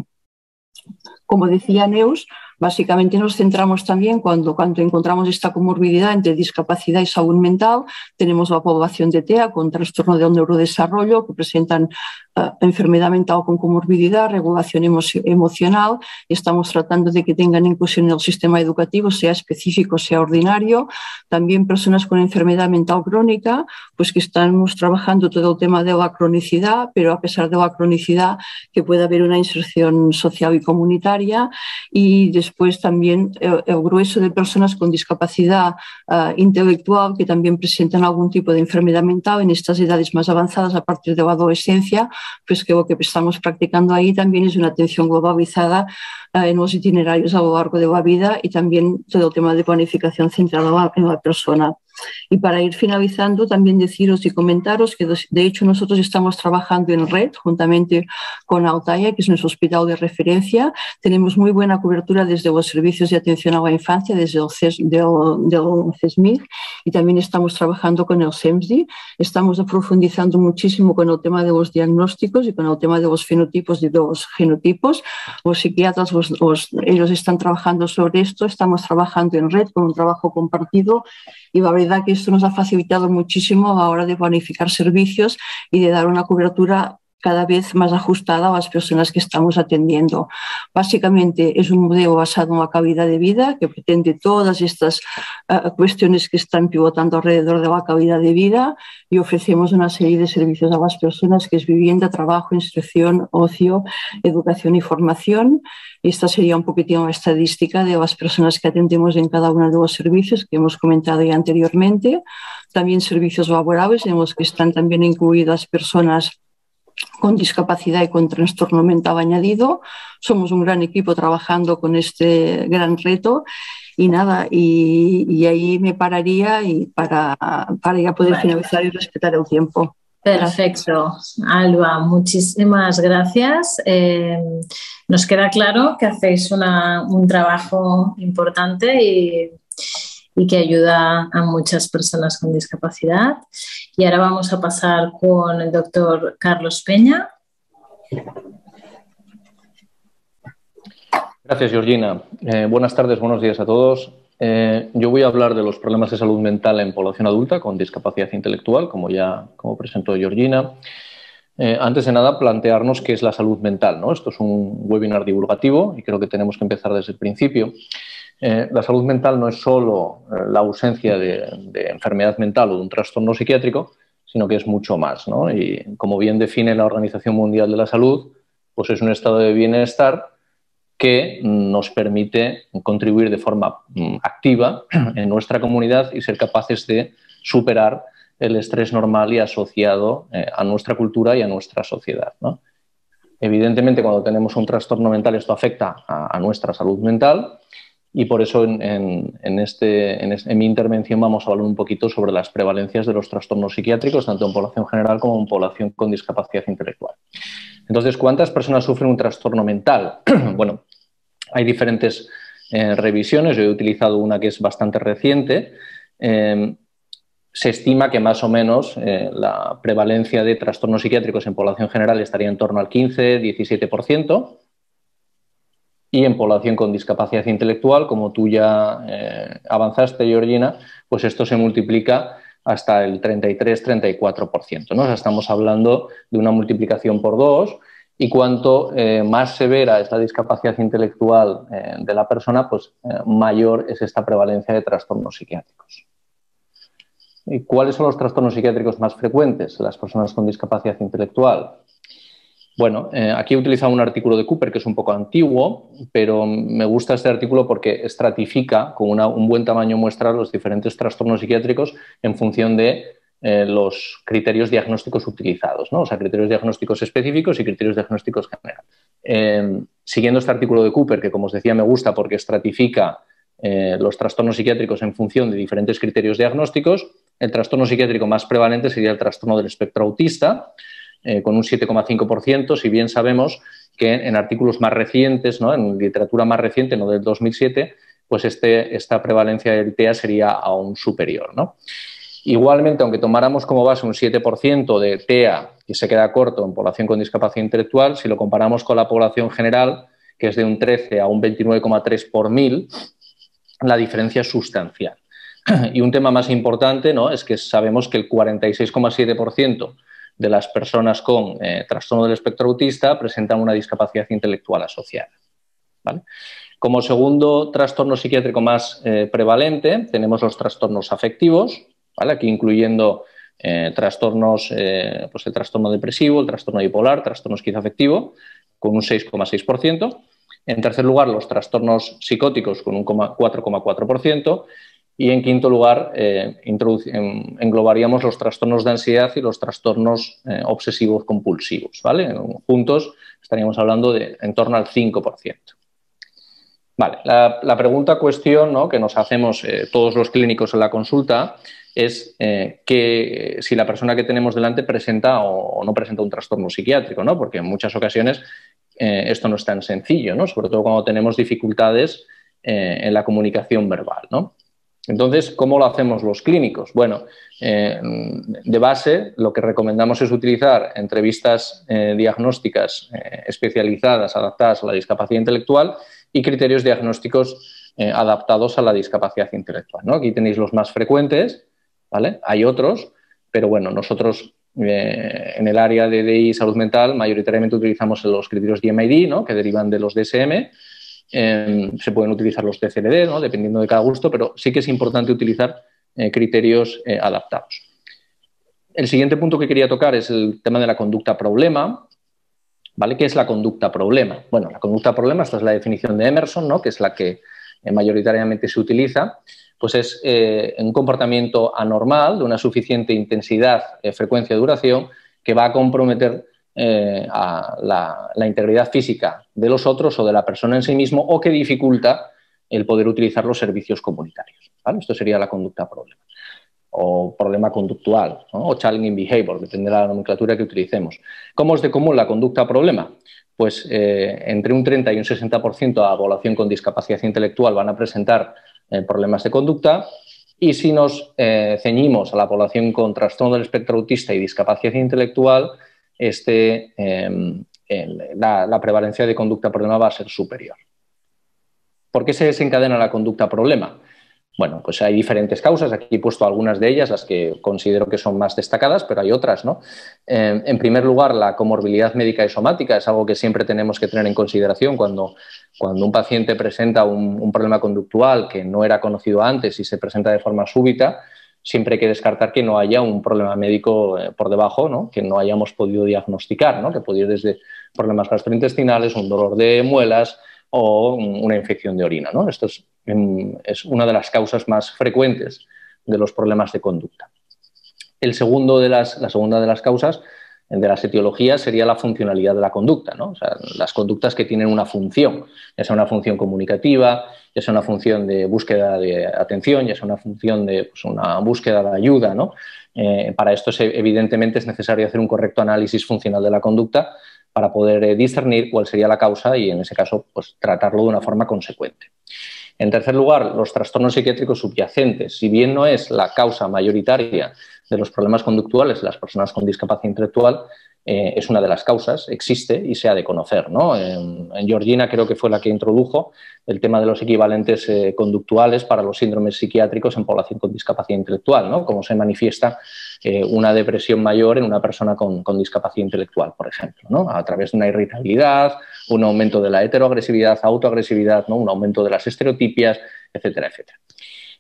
Como decía Neus, básicamente nos centramos también cuando, cuando encontramos esta comorbilidad entre discapacidad y salud mental. Tenemos la población de T E A con trastorno del neurodesarrollo que presentan uh, enfermedad mental con comorbilidad, regulación emo emocional. Estamos tratando de que tengan inclusión en el sistema educativo, sea específico, sea ordinario. También personas con enfermedad mental crónica, pues que estamos trabajando todo el tema de la cronicidad, pero a pesar de la cronicidad que pueda haber una inserción social y comunitaria. Y después también el, el grueso de personas con discapacidad uh, intelectual que también presentan algún tipo de enfermedad mental en estas edades más avanzadas a partir de la adolescencia, pues que lo que estamos practicando ahí también es una atención globalizada uh, en los itinerarios a lo largo de la vida y también todo el tema de planificación centrada en la persona. Y para ir finalizando, también deciros y comentaros que de hecho nosotros estamos trabajando en red juntamente con Altaya, que es nuestro hospital de referencia. Tenemos muy buena cobertura desde los servicios de atención a la infancia, desde el, CES, del, del CESMIC, y también estamos trabajando con el SEMSDI. Estamos profundizando muchísimo con el tema de los diagnósticos y con el tema de los fenotipos y de los genotipos. Los psiquiatras, los, los, ellos están trabajando sobre esto. Estamos trabajando en red con un trabajo compartido y la verdad que esto nos ha facilitado muchísimo a la hora de planificar servicios y de dar una cobertura cada vez más ajustada a las personas que estamos atendiendo. Básicamente es un modelo basado en la calidad de vida que pretende todas estas uh, cuestiones que están pivotando alrededor de la calidad de vida, y ofrecemos una serie de servicios a las personas que es vivienda, trabajo, instrucción, ocio, educación y formación. Esta sería un poquitín la estadística de las personas que atendemos en cada uno de los servicios que hemos comentado ya anteriormente. También servicios laborables en los que están también incluidas personas con discapacidad y con trastorno mental añadido. Somos un gran equipo trabajando con este gran reto y nada, y, y ahí me pararía y para, para ya poder vale. finalizar y respetar el tiempo. Perfecto, Alba, muchísimas gracias. Eh, nos queda claro que hacéis una, un trabajo importante y, y que ayuda a muchas personas con discapacidad. Y ahora vamos a pasar con el doctor Carlos Peña. Gracias, Georgina. Eh, buenas tardes, buenos días a todos. Eh, yo voy a hablar de los problemas de salud mental en población adulta con discapacidad intelectual, como ya como presentó Georgina. Eh, antes de nada, plantearnos qué es la salud mental, ¿no? Esto es un webinar divulgativo y creo que tenemos que empezar desde el principio. Eh, la salud mental no es solo eh, la ausencia de, de enfermedad mental o de un trastorno psiquiátrico, sino que es mucho más, ¿no? Y como bien define la Organización Mundial de la Salud, pues es un estado de bienestar que nos permite contribuir de forma mm, activa en nuestra comunidad y ser capaces de superar el estrés normal y asociado eh, a nuestra cultura y a nuestra sociedad, ¿no? Evidentemente, cuando tenemos un trastorno mental, esto afecta a, a nuestra salud mental. Y por eso en, en, en, este, en, este, en mi intervención vamos a hablar un poquito sobre las prevalencias de los trastornos psiquiátricos, tanto en población general como en población con discapacidad intelectual. Entonces, ¿cuántas personas sufren un trastorno mental? Bueno, hay diferentes eh, revisiones. Yo he utilizado una que es bastante reciente. Eh, se estima que más o menos eh, la prevalencia de trastornos psiquiátricos en población general estaría en torno al quince a diecisiete por ciento. Y en población con discapacidad intelectual, como tú ya eh, avanzaste, Georgina, pues esto se multiplica hasta el treinta y tres a treinta y cuatro por ciento, ¿no? O sea, estamos hablando de una multiplicación por dos, y cuanto eh, más severa es la discapacidad intelectual eh, de la persona, pues eh, mayor es esta prevalencia de trastornos psiquiátricos. ¿Y cuáles son los trastornos psiquiátricos más frecuentes en las personas con discapacidad intelectual? Bueno, eh, aquí he utilizado un artículo de Cooper que es un poco antiguo, pero me gusta este artículo porque estratifica con una, un buen tamaño muestra los diferentes trastornos psiquiátricos en función de eh, los criterios diagnósticos utilizados, ¿no? O sea, criterios diagnósticos específicos y criterios diagnósticos generales. Eh, siguiendo este artículo de Cooper, que como os decía me gusta porque estratifica eh, los trastornos psiquiátricos en función de diferentes criterios diagnósticos, el trastorno psiquiátrico más prevalente sería el trastorno del espectro autista, Eh, con un siete coma cinco por ciento, si bien sabemos que en artículos más recientes, ¿no? En literatura más reciente, no del dos mil siete, pues este, esta prevalencia del T E A sería aún superior, ¿no? Igualmente, aunque tomáramos como base un siete por ciento de T E A, que se queda corto en población con discapacidad intelectual, si lo comparamos con la población general, que es de un trece a un veintinueve coma tres por mil, la diferencia es sustancial. Y un tema más importante, ¿no? Es que sabemos que el cuarenta y seis coma siete por ciento de las personas con eh, trastorno del espectro autista presentan una discapacidad intelectual asociada, ¿vale? Como segundo trastorno psiquiátrico más eh, prevalente tenemos los trastornos afectivos, ¿vale? Aquí incluyendo eh, trastornos, eh, pues el trastorno depresivo, el trastorno bipolar, trastorno esquizoafectivo, con un seis coma seis por ciento. En tercer lugar, los trastornos psicóticos con un cuatro coma cuatro por ciento. Y en quinto lugar, eh, englobaríamos los trastornos de ansiedad y los trastornos eh, obsesivos compulsivos, ¿vale? Juntos estaríamos hablando de en torno al cinco por ciento. Vale, la, la pregunta cuestión, ¿no? Que nos hacemos eh, todos los clínicos en la consulta es eh, que si la persona que tenemos delante presenta o, o no presenta un trastorno psiquiátrico, ¿no? Porque en muchas ocasiones eh, esto no es tan sencillo, ¿no? Sobre todo cuando tenemos dificultades eh, en la comunicación verbal, ¿no? Entonces, ¿cómo lo hacemos los clínicos? Bueno, eh, de base lo que recomendamos es utilizar entrevistas eh, diagnósticas eh, especializadas, adaptadas a la discapacidad intelectual y criterios diagnósticos eh, adaptados a la discapacidad intelectual, ¿no? Aquí tenéis los más frecuentes, ¿vale? Hay otros, pero bueno, nosotros eh, en el área de D I y salud mental mayoritariamente utilizamos los criterios D M I D, ¿no? Que derivan de los D S M. Eh, se pueden utilizar los T C L D, ¿no? Dependiendo de cada gusto, pero sí que es importante utilizar eh, criterios eh, adaptados. El siguiente punto que quería tocar es el tema de la conducta problema, ¿vale? ¿Qué es la conducta problema? Bueno, la conducta problema, esta es la definición de Emerson, ¿no? Que es la que eh, mayoritariamente se utiliza, pues es eh, un comportamiento anormal de una suficiente intensidad, eh, frecuencia y duración que va a comprometer Eh, a la, la integridad física de los otros o de la persona en sí mismo o que dificulta el poder utilizar los servicios comunitarios, ¿vale? Esto sería la conducta problema o problema conductual, ¿no? O challenging behavior, depende de la nomenclatura que utilicemos. ¿Cómo es de común la conducta problema? Pues eh, entre un treinta y un sesenta por ciento de la población con discapacidad intelectual van a presentar eh, problemas de conducta. Y si nos eh, ceñimos a la población con trastorno del espectro autista y discapacidad intelectual, Este, eh, el, la, la prevalencia de conducta problema va a ser superior. ¿Por qué se desencadena la conducta problema? Bueno, pues hay diferentes causas, aquí he puesto algunas de ellas, las que considero que son más destacadas, pero hay otras, ¿no? Eh, en primer lugar, la comorbilidad médica y somática es algo que siempre tenemos que tener en consideración cuando, cuando un paciente presenta un, un problema conductual que no era conocido antes y se presenta de forma súbita. Siempre hay que descartar que no haya un problema médico eh, por debajo, ¿no? Que no hayamos podido diagnosticar, ¿no? Que puede ir desde problemas gastrointestinales, un dolor de muelas o una infección de orina, ¿no? Esto es, es una de las causas más frecuentes de los problemas de conducta. El segundo de las, la segunda de las causas de las etiologías sería la funcionalidad de la conducta, ¿no? O sea, las conductas que tienen una función, ya sea una función comunicativa, ya sea una función de búsqueda de atención, ya sea una función de pues, una búsqueda de ayuda, ¿no? Eh, para esto, es, evidentemente, es necesario hacer un correcto análisis funcional de la conducta para poder eh, discernir cuál sería la causa y, en ese caso, pues, tratarlo de una forma consecuente. En tercer lugar, los trastornos psiquiátricos subyacentes. Si bien no es la causa mayoritaria de los problemas conductuales de las personas con discapacidad intelectual, eh, es una de las causas, existe y se ha de conocer, ¿no? En, en Georgina creo que fue la que introdujo el tema de los equivalentes eh, conductuales para los síndromes psiquiátricos en población con discapacidad intelectual, ¿no? Cómo se manifiesta eh, una depresión mayor en una persona con, con discapacidad intelectual, por ejemplo, ¿no? A través de una irritabilidad, un aumento de la heteroagresividad, autoagresividad, ¿no? Un aumento de las estereotipias, etcétera, etcétera.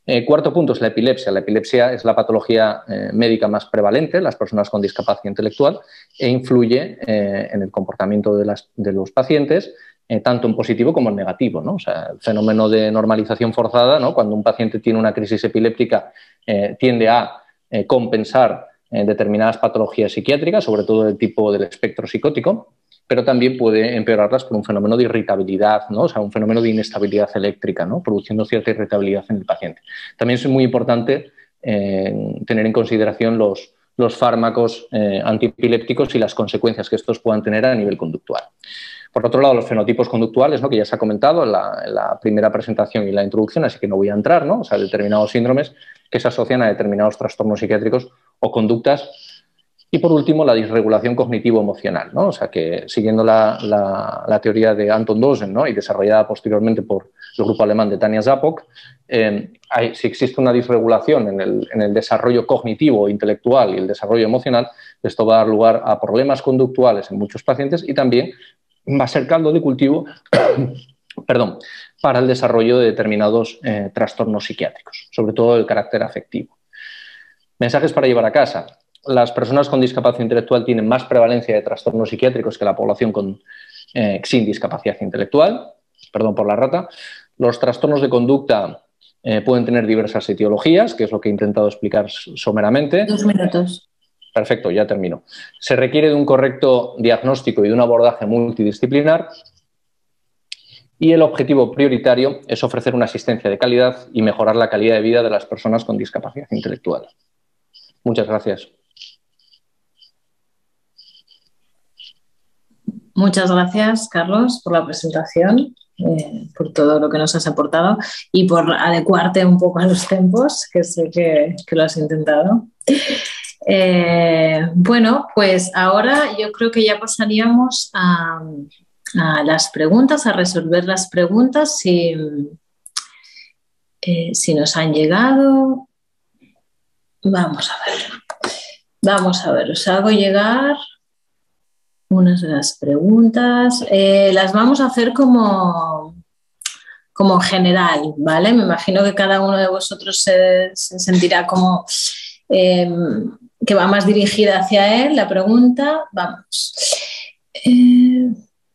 Eh, cuarto punto es la epilepsia. La epilepsia es la patología eh, médica más prevalente en las personas con discapacidad intelectual e influye eh, en el comportamiento de, las, de los pacientes, eh, tanto en positivo como en negativo, ¿no? O sea, el fenómeno de normalización forzada, ¿no? Cuando un paciente tiene una crisis epiléptica, eh, tiende a eh, compensar eh, determinadas patologías psiquiátricas, sobre todo del tipo del espectro psicótico, pero también puede empeorarlas por un fenómeno de irritabilidad, ¿no? O sea, un fenómeno de inestabilidad eléctrica, ¿no? Produciendo cierta irritabilidad en el paciente. También es muy importante eh, tener en consideración los, los fármacos eh, antiepilépticos y las consecuencias que estos puedan tener a nivel conductual. Por otro lado, los fenotipos conductuales, ¿no? Que ya se ha comentado en la, en la primera presentación y la introducción, así que no voy a entrar, ¿no? O sea, determinados síndromes que se asocian a determinados trastornos psiquiátricos o conductas. Y por último, la disregulación cognitivo-emocional, ¿no? O sea, que siguiendo la, la, la teoría de Anton Dosen, ¿no? Y desarrollada posteriormente por el grupo alemán de Tanja Zappok, eh, hay, si existe una disregulación en el, en el desarrollo cognitivo, intelectual y el desarrollo emocional, esto va a dar lugar a problemas conductuales en muchos pacientes y también va a ser caldo de cultivo perdón, para el desarrollo de determinados eh, trastornos psiquiátricos, sobre todo el carácter afectivo. Mensajes para llevar a casa. Las personas con discapacidad intelectual tienen más prevalencia de trastornos psiquiátricos que la población con, eh, sin discapacidad intelectual. Perdón por la rata. Los trastornos de conducta eh, pueden tener diversas etiologías, que es lo que he intentado explicar someramente. Dos minutos. Perfecto, ya termino. Se requiere de un correcto diagnóstico y de un abordaje multidisciplinar. Y el objetivo prioritario es ofrecer una asistencia de calidad y mejorar la calidad de vida de las personas con discapacidad intelectual. Muchas gracias. Muchas gracias, Carlos, por la presentación, eh, por todo lo que nos has aportado y por adecuarte un poco a los tiempos, que sé que, que lo has intentado. Eh, bueno, pues ahora yo creo que ya pasaríamos a, a las preguntas, a resolver las preguntas si, eh, si nos han llegado. Vamos a ver. Vamos a ver, os hago llegar unas de las preguntas. Eh, las vamos a hacer como, como general, ¿vale? Me imagino que cada uno de vosotros se, se sentirá como eh, que va más dirigida hacia él la pregunta. Vamos. Eh,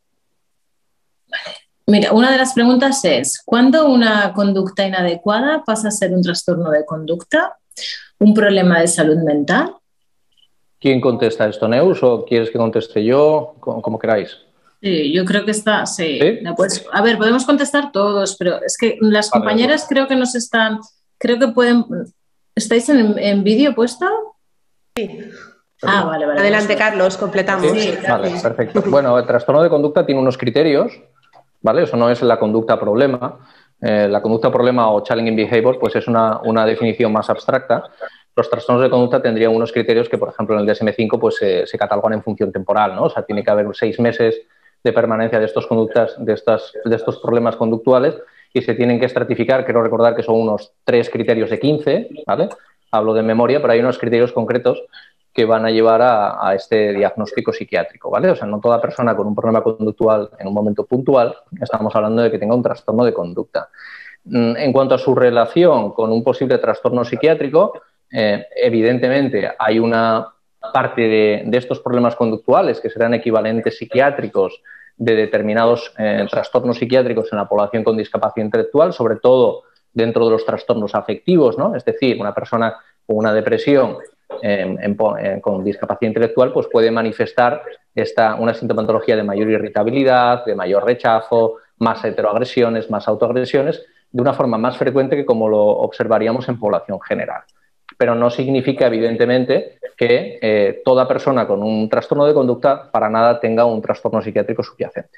vale. Mira, una de las preguntas es: ¿cuándo una conducta inadecuada pasa a ser un trastorno de conducta, un problema de salud mental? ¿Quién contesta esto, Neus, o quieres que conteste yo? Como, como queráis. Sí, yo creo que está, sí. ¿Sí? Pues, a ver, podemos contestar todos, pero es que las Vale, compañeras creo que nos están, creo que pueden, ¿estáis en, en vídeo puesto? Sí. Ah, vale, vale. Adelante, Carlos, completamos. ¿Sí? Sí, Vale, gracias. perfecto. Bueno, el trastorno de conducta tiene unos criterios, ¿vale? Eso no es la conducta problema. Eh, la conducta problema o challenging behavior, pues es una, una definición más abstracta. Los trastornos de conducta tendrían unos criterios que, por ejemplo, en el D S M cinco pues, eh, se catalogan en función temporal, ¿no? O sea, tiene que haber seis meses de permanencia de estos conductas, de, estas, de estos problemas conductuales y se tienen que estratificar. Quiero recordar que son unos tres criterios de quince, ¿vale? Hablo de memoria, pero hay unos criterios concretos que van a llevar a, a este diagnóstico psiquiátrico, ¿vale? O sea, no toda persona con un problema conductual en un momento puntual, estamos hablando de que tenga un trastorno de conducta. En cuanto a su relación con un posible trastorno psiquiátrico, Eh, evidentemente hay una parte de, de estos problemas conductuales que serán equivalentes psiquiátricos de determinados eh, trastornos psiquiátricos en la población con discapacidad intelectual, sobre todo dentro de los trastornos afectivos, ¿no? Es decir, una persona con una depresión eh, en, en, con discapacidad intelectual pues puede manifestar esta, una sintomatología de mayor irritabilidad, de mayor rechazo, más heteroagresiones, más autoagresiones, de una forma más frecuente que como lo observaríamos en población general. Pero no significa, evidentemente, que eh, toda persona con un trastorno de conducta para nada tenga un trastorno psiquiátrico subyacente.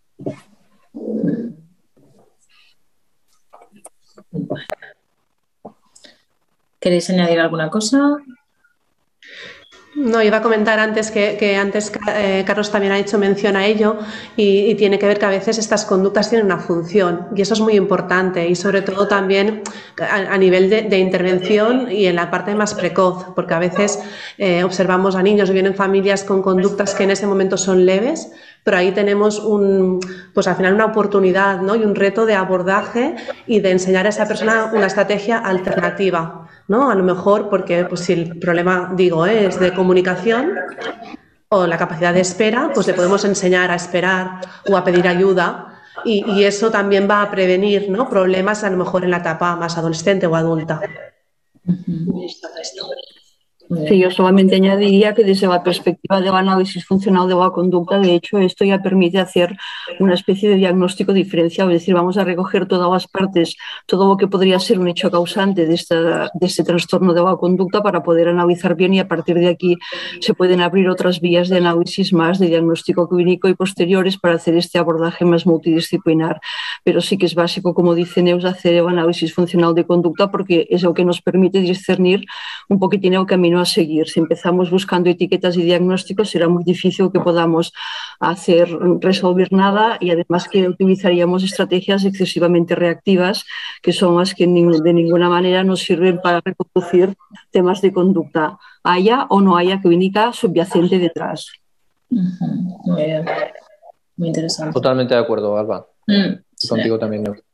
¿Queréis añadir alguna cosa? No, iba a comentar antes que, que antes eh, Carlos también ha hecho mención a ello y, y tiene que ver que a veces estas conductas tienen una función y eso es muy importante y sobre todo también a, a nivel de, de intervención y en la parte más precoz, porque a veces eh, observamos a niños que vienen familias con conductas que en ese momento son leves, pero ahí tenemos un, pues al final una oportunidad, ¿no? Y un reto de abordaje y de enseñar a esa persona una estrategia alternativa, ¿no? A lo mejor porque pues, si el problema, digo, ¿eh? es de comunicación o la capacidad de espera, pues le podemos enseñar a esperar o a pedir ayuda y, y eso también va a prevenir, ¿no? problemas a lo mejor en la etapa más adolescente o adulta. Uh-huh. Sí, yo solamente añadiría que desde la perspectiva del análisis funcional de la conducta, de hecho, esto ya permite hacer una especie de diagnóstico diferencial, es decir, vamos a recoger todas las partes, todo lo que podría ser un hecho causante de, esta, de este trastorno de la conducta para poder analizar bien y a partir de aquí se pueden abrir otras vías de análisis más de diagnóstico clínico y posteriores para hacer este abordaje más multidisciplinar. Pero sí que es básico, como dice Neus, hacer el análisis funcional de conducta porque es lo que nos permite discernir un poquitín el camino a seguir. Si empezamos buscando etiquetas y diagnósticos, será muy difícil que podamos hacer resolver nada y además que utilizaríamos estrategias excesivamente reactivas, que son las que de ninguna manera nos sirven para reconducir temas de conducta, haya o no haya clínica subyacente detrás. Uh-huh. Muy bien. Muy interesante. Totalmente de acuerdo, Alba. Mm, y contigo sí. también, Neu.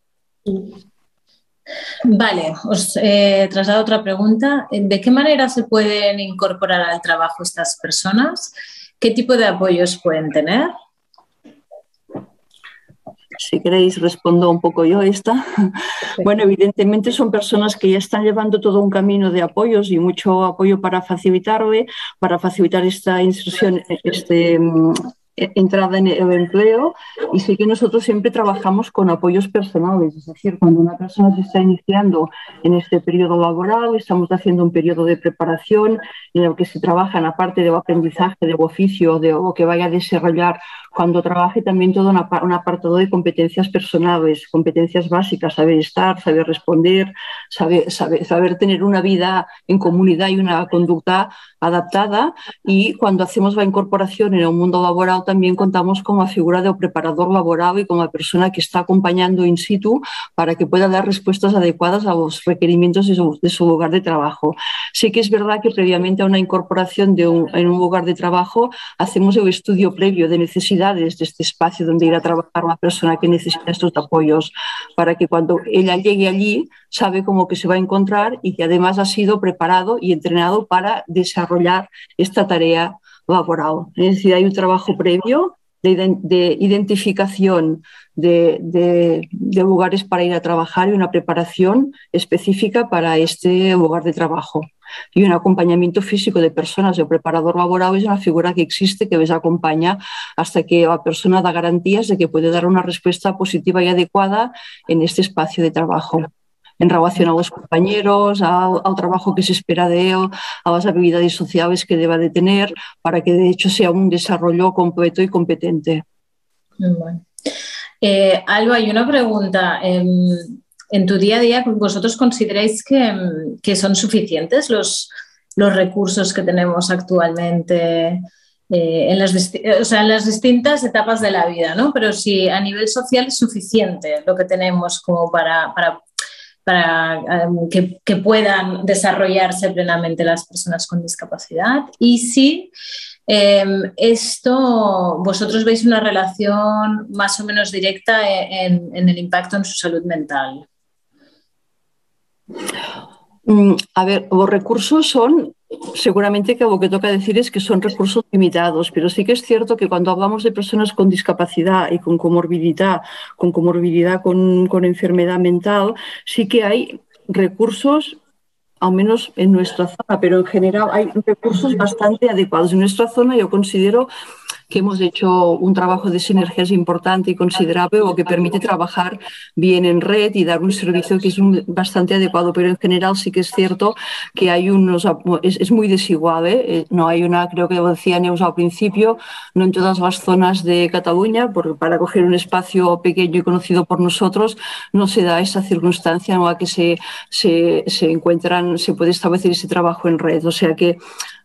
Vale, os eh, traslado otra pregunta. ¿De qué manera se pueden incorporar al trabajo estas personas? ¿Qué tipo de apoyos pueden tener? Si queréis, respondo un poco yo esta. Bueno, evidentemente son personas que ya están llevando todo un camino de apoyos y mucho apoyo para facilitarle, para facilitar esta inserción, este, entrada en el empleo, y sí que nosotros siempre trabajamos con apoyos personales, es decir, cuando una persona se está iniciando en este periodo laboral, estamos haciendo un periodo de preparación en el que se trabaja en la parte del aprendizaje, del oficio, de lo que vaya a desarrollar cuando trabaje, también todo una, un apartado de competencias personales, competencias básicas, saber estar, saber responder, saber, saber, saber tener una vida en comunidad y una conducta adaptada. Y cuando hacemos la incorporación en el mundo laboral también contamos con la figura del preparador laboral y con la persona que está acompañando in situ para que pueda dar respuestas adecuadas a los requerimientos de su, de su lugar de trabajo. Sí que es verdad que previamente a una incorporación de un, en un lugar de trabajo hacemos el estudio previo de necesidades de este espacio donde ir a trabajar la persona que necesita estos apoyos, para que cuando ella llegue allí sabe cómo que se va a encontrar y que además ha sido preparado y entrenado para desarrollar esta tarea laboral. Es decir, hay un trabajo previo de, de identificación de, de, de lugares para ir a trabajar y una preparación específica para este lugar de trabajo. Y un acompañamiento físico de personas. El preparador laboral es una figura que existe, que les acompaña hasta que la persona da garantías de que puede dar una respuesta positiva y adecuada en este espacio de trabajo, en relación a los compañeros, al, al trabajo que se espera de él, a las habilidades sociales que deba de tener, para que de hecho sea un desarrollo completo y competente. Bueno. Eh, Alba, hay una pregunta. Eh, En tu día a día, ¿vosotros consideráis que, que son suficientes los, los recursos que tenemos actualmente eh, en, las, o sea, en las distintas etapas de la vida, ¿no? Pero si a nivel social es suficiente lo que tenemos como para, para, para um, que, que puedan desarrollarse plenamente las personas con discapacidad? Y si eh, esto, vosotros veis una relación más o menos directa en, en el impacto en su salud mental. A ver, los recursos son, seguramente que lo que toca decir es que son recursos limitados, pero sí que es cierto que cuando hablamos de personas con discapacidad y con comorbilidad, con comorbilidad con, con enfermedad mental, sí que hay recursos, al menos en nuestra zona, pero en general hay recursos bastante adecuados. En nuestra zona yo considero que hemos hecho un trabajo de sinergias importante y considerable, o que permite trabajar bien en red y dar un servicio que es un, bastante adecuado, pero en general sí que es cierto que hay unos, es, es muy desigual, ¿eh? No hay una, creo que lo decía Neus al principio, no en todas las zonas de Cataluña, porque para coger un espacio pequeño y conocido por nosotros no se da esa circunstancia en la que se, se, se encuentran, se puede establecer ese trabajo en red, o sea que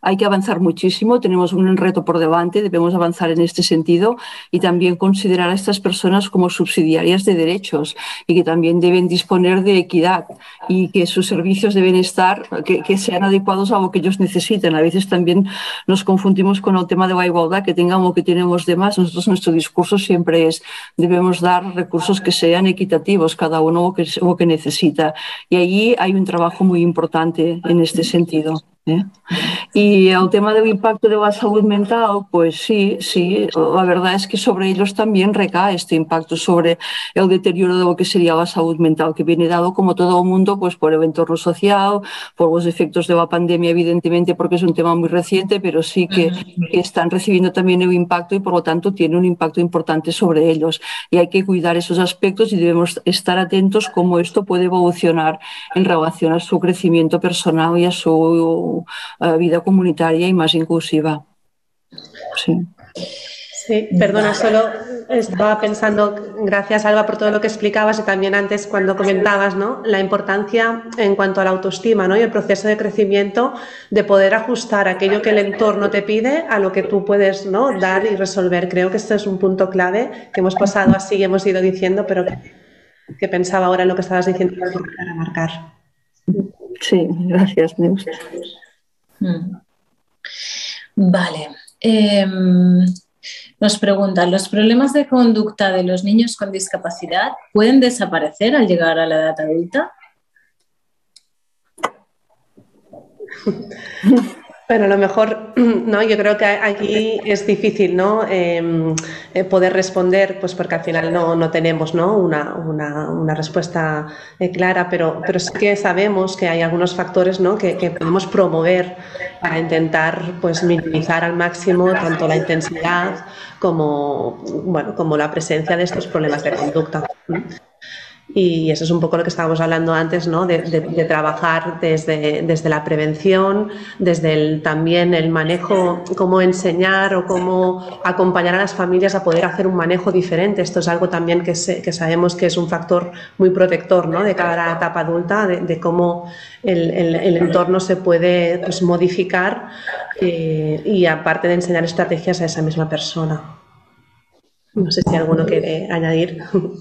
hay que avanzar muchísimo, tenemos un reto por delante, debemos avanzar en este sentido y también considerar a estas personas como subsidiarias de derechos y que también deben disponer de equidad y que sus servicios deben estar, que, que sean adecuados a lo que ellos necesitan. A veces también nos confundimos con el tema de la igualdad, que tengamos lo que tenemos de más. Nosotros, nuestro discurso siempre es, debemos dar recursos que sean equitativos, cada uno lo que, lo que necesita. Y allí hay un trabajo muy importante en este sentido. ¿Eh? Y el tema del impacto de la salud mental, pues sí, sí, la verdad es que sobre ellos también recae este impacto sobre el deterioro de lo que sería la salud mental, que viene dado, como todo el mundo, pues por el entorno social, por los efectos de la pandemia, evidentemente, porque es un tema muy reciente, pero sí que, que están recibiendo también el impacto y por lo tanto tiene un impacto importante sobre ellos. Y hay que cuidar esos aspectos y debemos estar atentos cómo esto puede evolucionar en relación a su crecimiento personal y a su Uh, vida comunitaria y más inclusiva. Sí. Sí, perdona, solo estaba pensando, gracias Alba por todo lo que explicabas y también antes cuando comentabas, ¿no?, la importancia en cuanto a la autoestima, ¿no?, y el proceso de crecimiento de poder ajustar aquello que el entorno te pide a lo que tú puedes, ¿no?, dar y resolver. Creo que esto es un punto clave que hemos pasado así y hemos ido diciendo, pero que, que pensaba ahora en lo que estabas diciendo para marcar. Sí, gracias, Neus. Vale. Eh, nos preguntan, ¿los problemas de conducta de los niños con discapacidad pueden desaparecer al llegar a la edad adulta? Bueno, a lo mejor, no, yo creo que aquí es difícil, ¿no?, eh, poder responder, pues porque al final no, no tenemos, ¿no?, una, una, una respuesta eh, clara, pero, pero sí que sabemos que hay algunos factores, ¿no?, que, que podemos promover para intentar, pues, minimizar al máximo tanto la intensidad como, bueno, como la presencia de estos problemas de conducta. Y eso es un poco lo que estábamos hablando antes, ¿no?, de, de, de trabajar desde, desde la prevención, desde el, también el manejo, cómo enseñar o cómo acompañar a las familias a poder hacer un manejo diferente. Esto es algo también que, se, que sabemos que es un factor muy protector, ¿no?, de cada etapa adulta, de, de cómo el, el, el entorno se puede, pues, modificar eh, y aparte de enseñar estrategias a esa misma persona. No sé si alguno quiere añadir.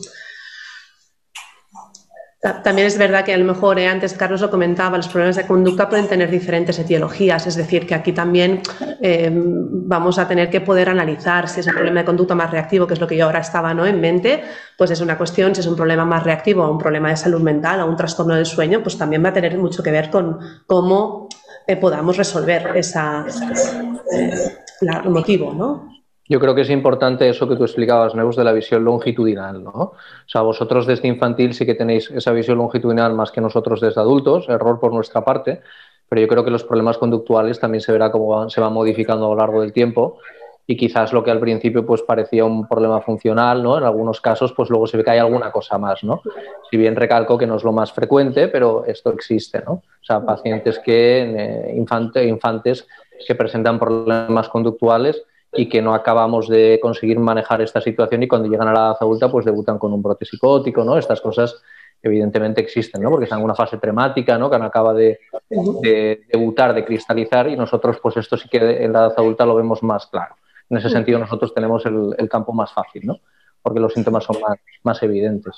También es verdad que a lo mejor, eh, antes Carlos lo comentaba, los problemas de conducta pueden tener diferentes etiologías, es decir, que aquí también eh, vamos a tener que poder analizar si es un problema de conducta más reactivo, que es lo que yo ahora estaba, ¿no?, en mente, pues es una cuestión, si es un problema más reactivo o un problema de salud mental o un trastorno del sueño, pues también va a tener mucho que ver con cómo eh, podamos resolver esa, eh, la, el motivo, ¿no? Yo creo que es importante eso que tú explicabas, Neus, de la visión longitudinal, ¿no? O sea, vosotros desde infantil sí que tenéis esa visión longitudinal más que nosotros desde adultos, error por nuestra parte, pero yo creo que los problemas conductuales también se verá cómo van, se van modificando a lo largo del tiempo y quizás lo que al principio pues parecía un problema funcional, ¿no?, en algunos casos pues luego se ve que hay alguna cosa más, ¿no? Si bien recalco que no es lo más frecuente, pero esto existe, ¿no? O sea, pacientes que, eh, infante, infantes que presentan problemas conductuales y que no acabamos de conseguir manejar esta situación y cuando llegan a la edad adulta pues debutan con un brote psicótico, ¿no? Estas cosas evidentemente existen, ¿no?, porque están en una fase premática, ¿no?, que no acaba de, de debutar, de cristalizar y nosotros pues esto sí que en la edad adulta lo vemos más claro. En ese sentido nosotros tenemos el, el campo más fácil, ¿no?, porque los síntomas son más, más evidentes.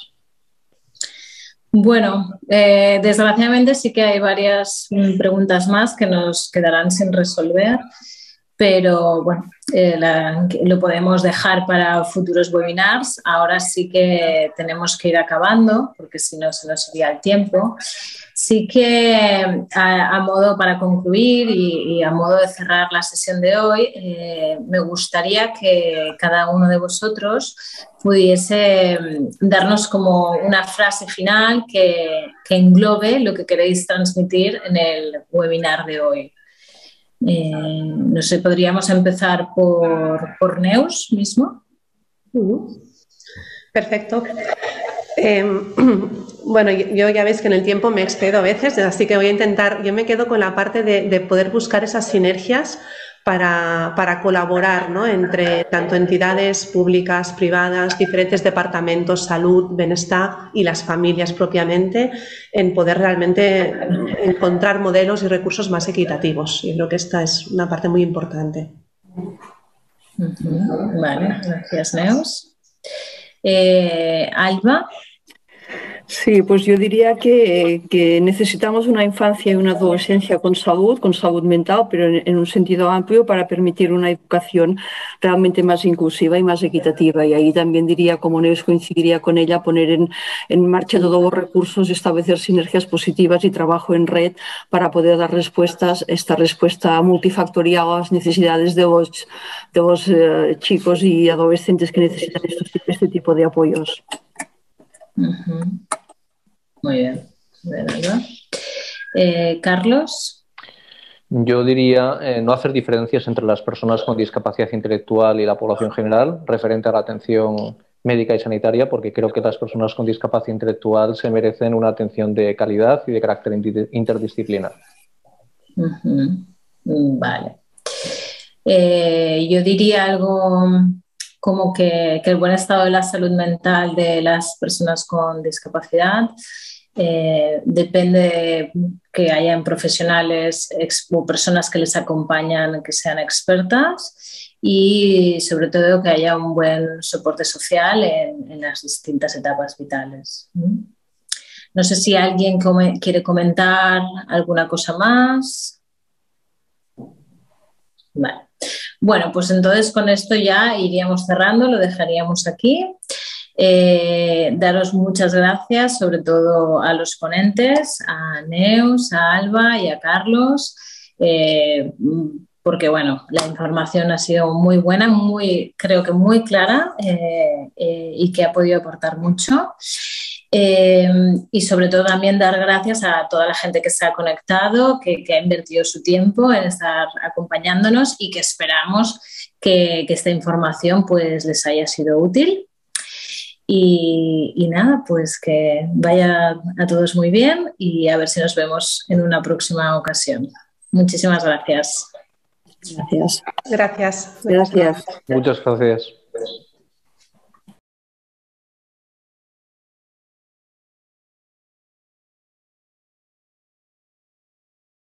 Bueno, eh, desgraciadamente sí que hay varias preguntas más que nos quedarán sin resolver. Pero bueno, eh, la, lo podemos dejar para futuros webinars. Ahora sí que tenemos que ir acabando porque si no se nos iría el tiempo. Sí que a, a modo para concluir y, y a modo de cerrar la sesión de hoy, eh, me gustaría que cada uno de vosotros pudiese darnos como una frase final que, que englobe lo que queréis transmitir en el webinar de hoy. Eh, no sé, podríamos empezar por, por Neus mismo. Uh-huh. Perfecto. Eh, bueno, yo ya veis que en el tiempo me excedo a veces, así que voy a intentar, yo me quedo con la parte de, de poder buscar esas sinergias para, para colaborar, ¿no?, entre tanto entidades públicas, privadas, diferentes departamentos, salud, bienestar y las familias propiamente, en poder realmente encontrar modelos y recursos más equitativos. Yo creo que esta es una parte muy importante. Uh-huh. Vale, gracias, Neus. Eh, Alba. Sí, pues yo diría que, que necesitamos una infancia y una adolescencia con salud, con salud mental, pero en, en un sentido amplio para permitir una educación realmente más inclusiva y más equitativa. Y ahí también diría, como Neus coincidiría con ella, poner en, en marcha todos los recursos, establecer sinergias positivas y trabajo en red para poder dar respuestas, esta respuesta multifactorial a las necesidades de los, de los eh, chicos y adolescentes que necesitan estos, este tipo de apoyos. Uh-huh. Muy bien, ¿verdad? Eh, Carlos. Yo diría eh, no hacer diferencias entre las personas con discapacidad intelectual y la población general referente a la atención médica y sanitaria, porque creo que las personas con discapacidad intelectual se merecen una atención de calidad y de carácter interdisciplinar. Uh-huh. Vale. Eh, yo diría algo como que, que el buen estado de la salud mental de las personas con discapacidad eh, depende que hayan profesionales o personas que les acompañan que sean expertas y sobre todo que haya un buen soporte social en, en las distintas etapas vitales. No sé si alguien come, quiere comentar alguna cosa más. Vale. Bueno, pues entonces con esto ya iríamos cerrando, lo dejaríamos aquí. Eh, daros muchas gracias, sobre todo a los ponentes, a Neus, a Alba y a Carlos, eh, porque bueno, la información ha sido muy buena, muy, creo que muy clara eh, eh, y que ha podido aportar mucho. Eh, y sobre todo también dar gracias a toda la gente que se ha conectado, que, que ha invertido su tiempo en estar acompañándonos y que esperamos que, que esta información pues, les haya sido útil. Y, y nada, pues que vaya a todos muy bien y a ver si nos vemos en una próxima ocasión. Muchísimas gracias. Gracias. Gracias. Gracias. Muchas gracias.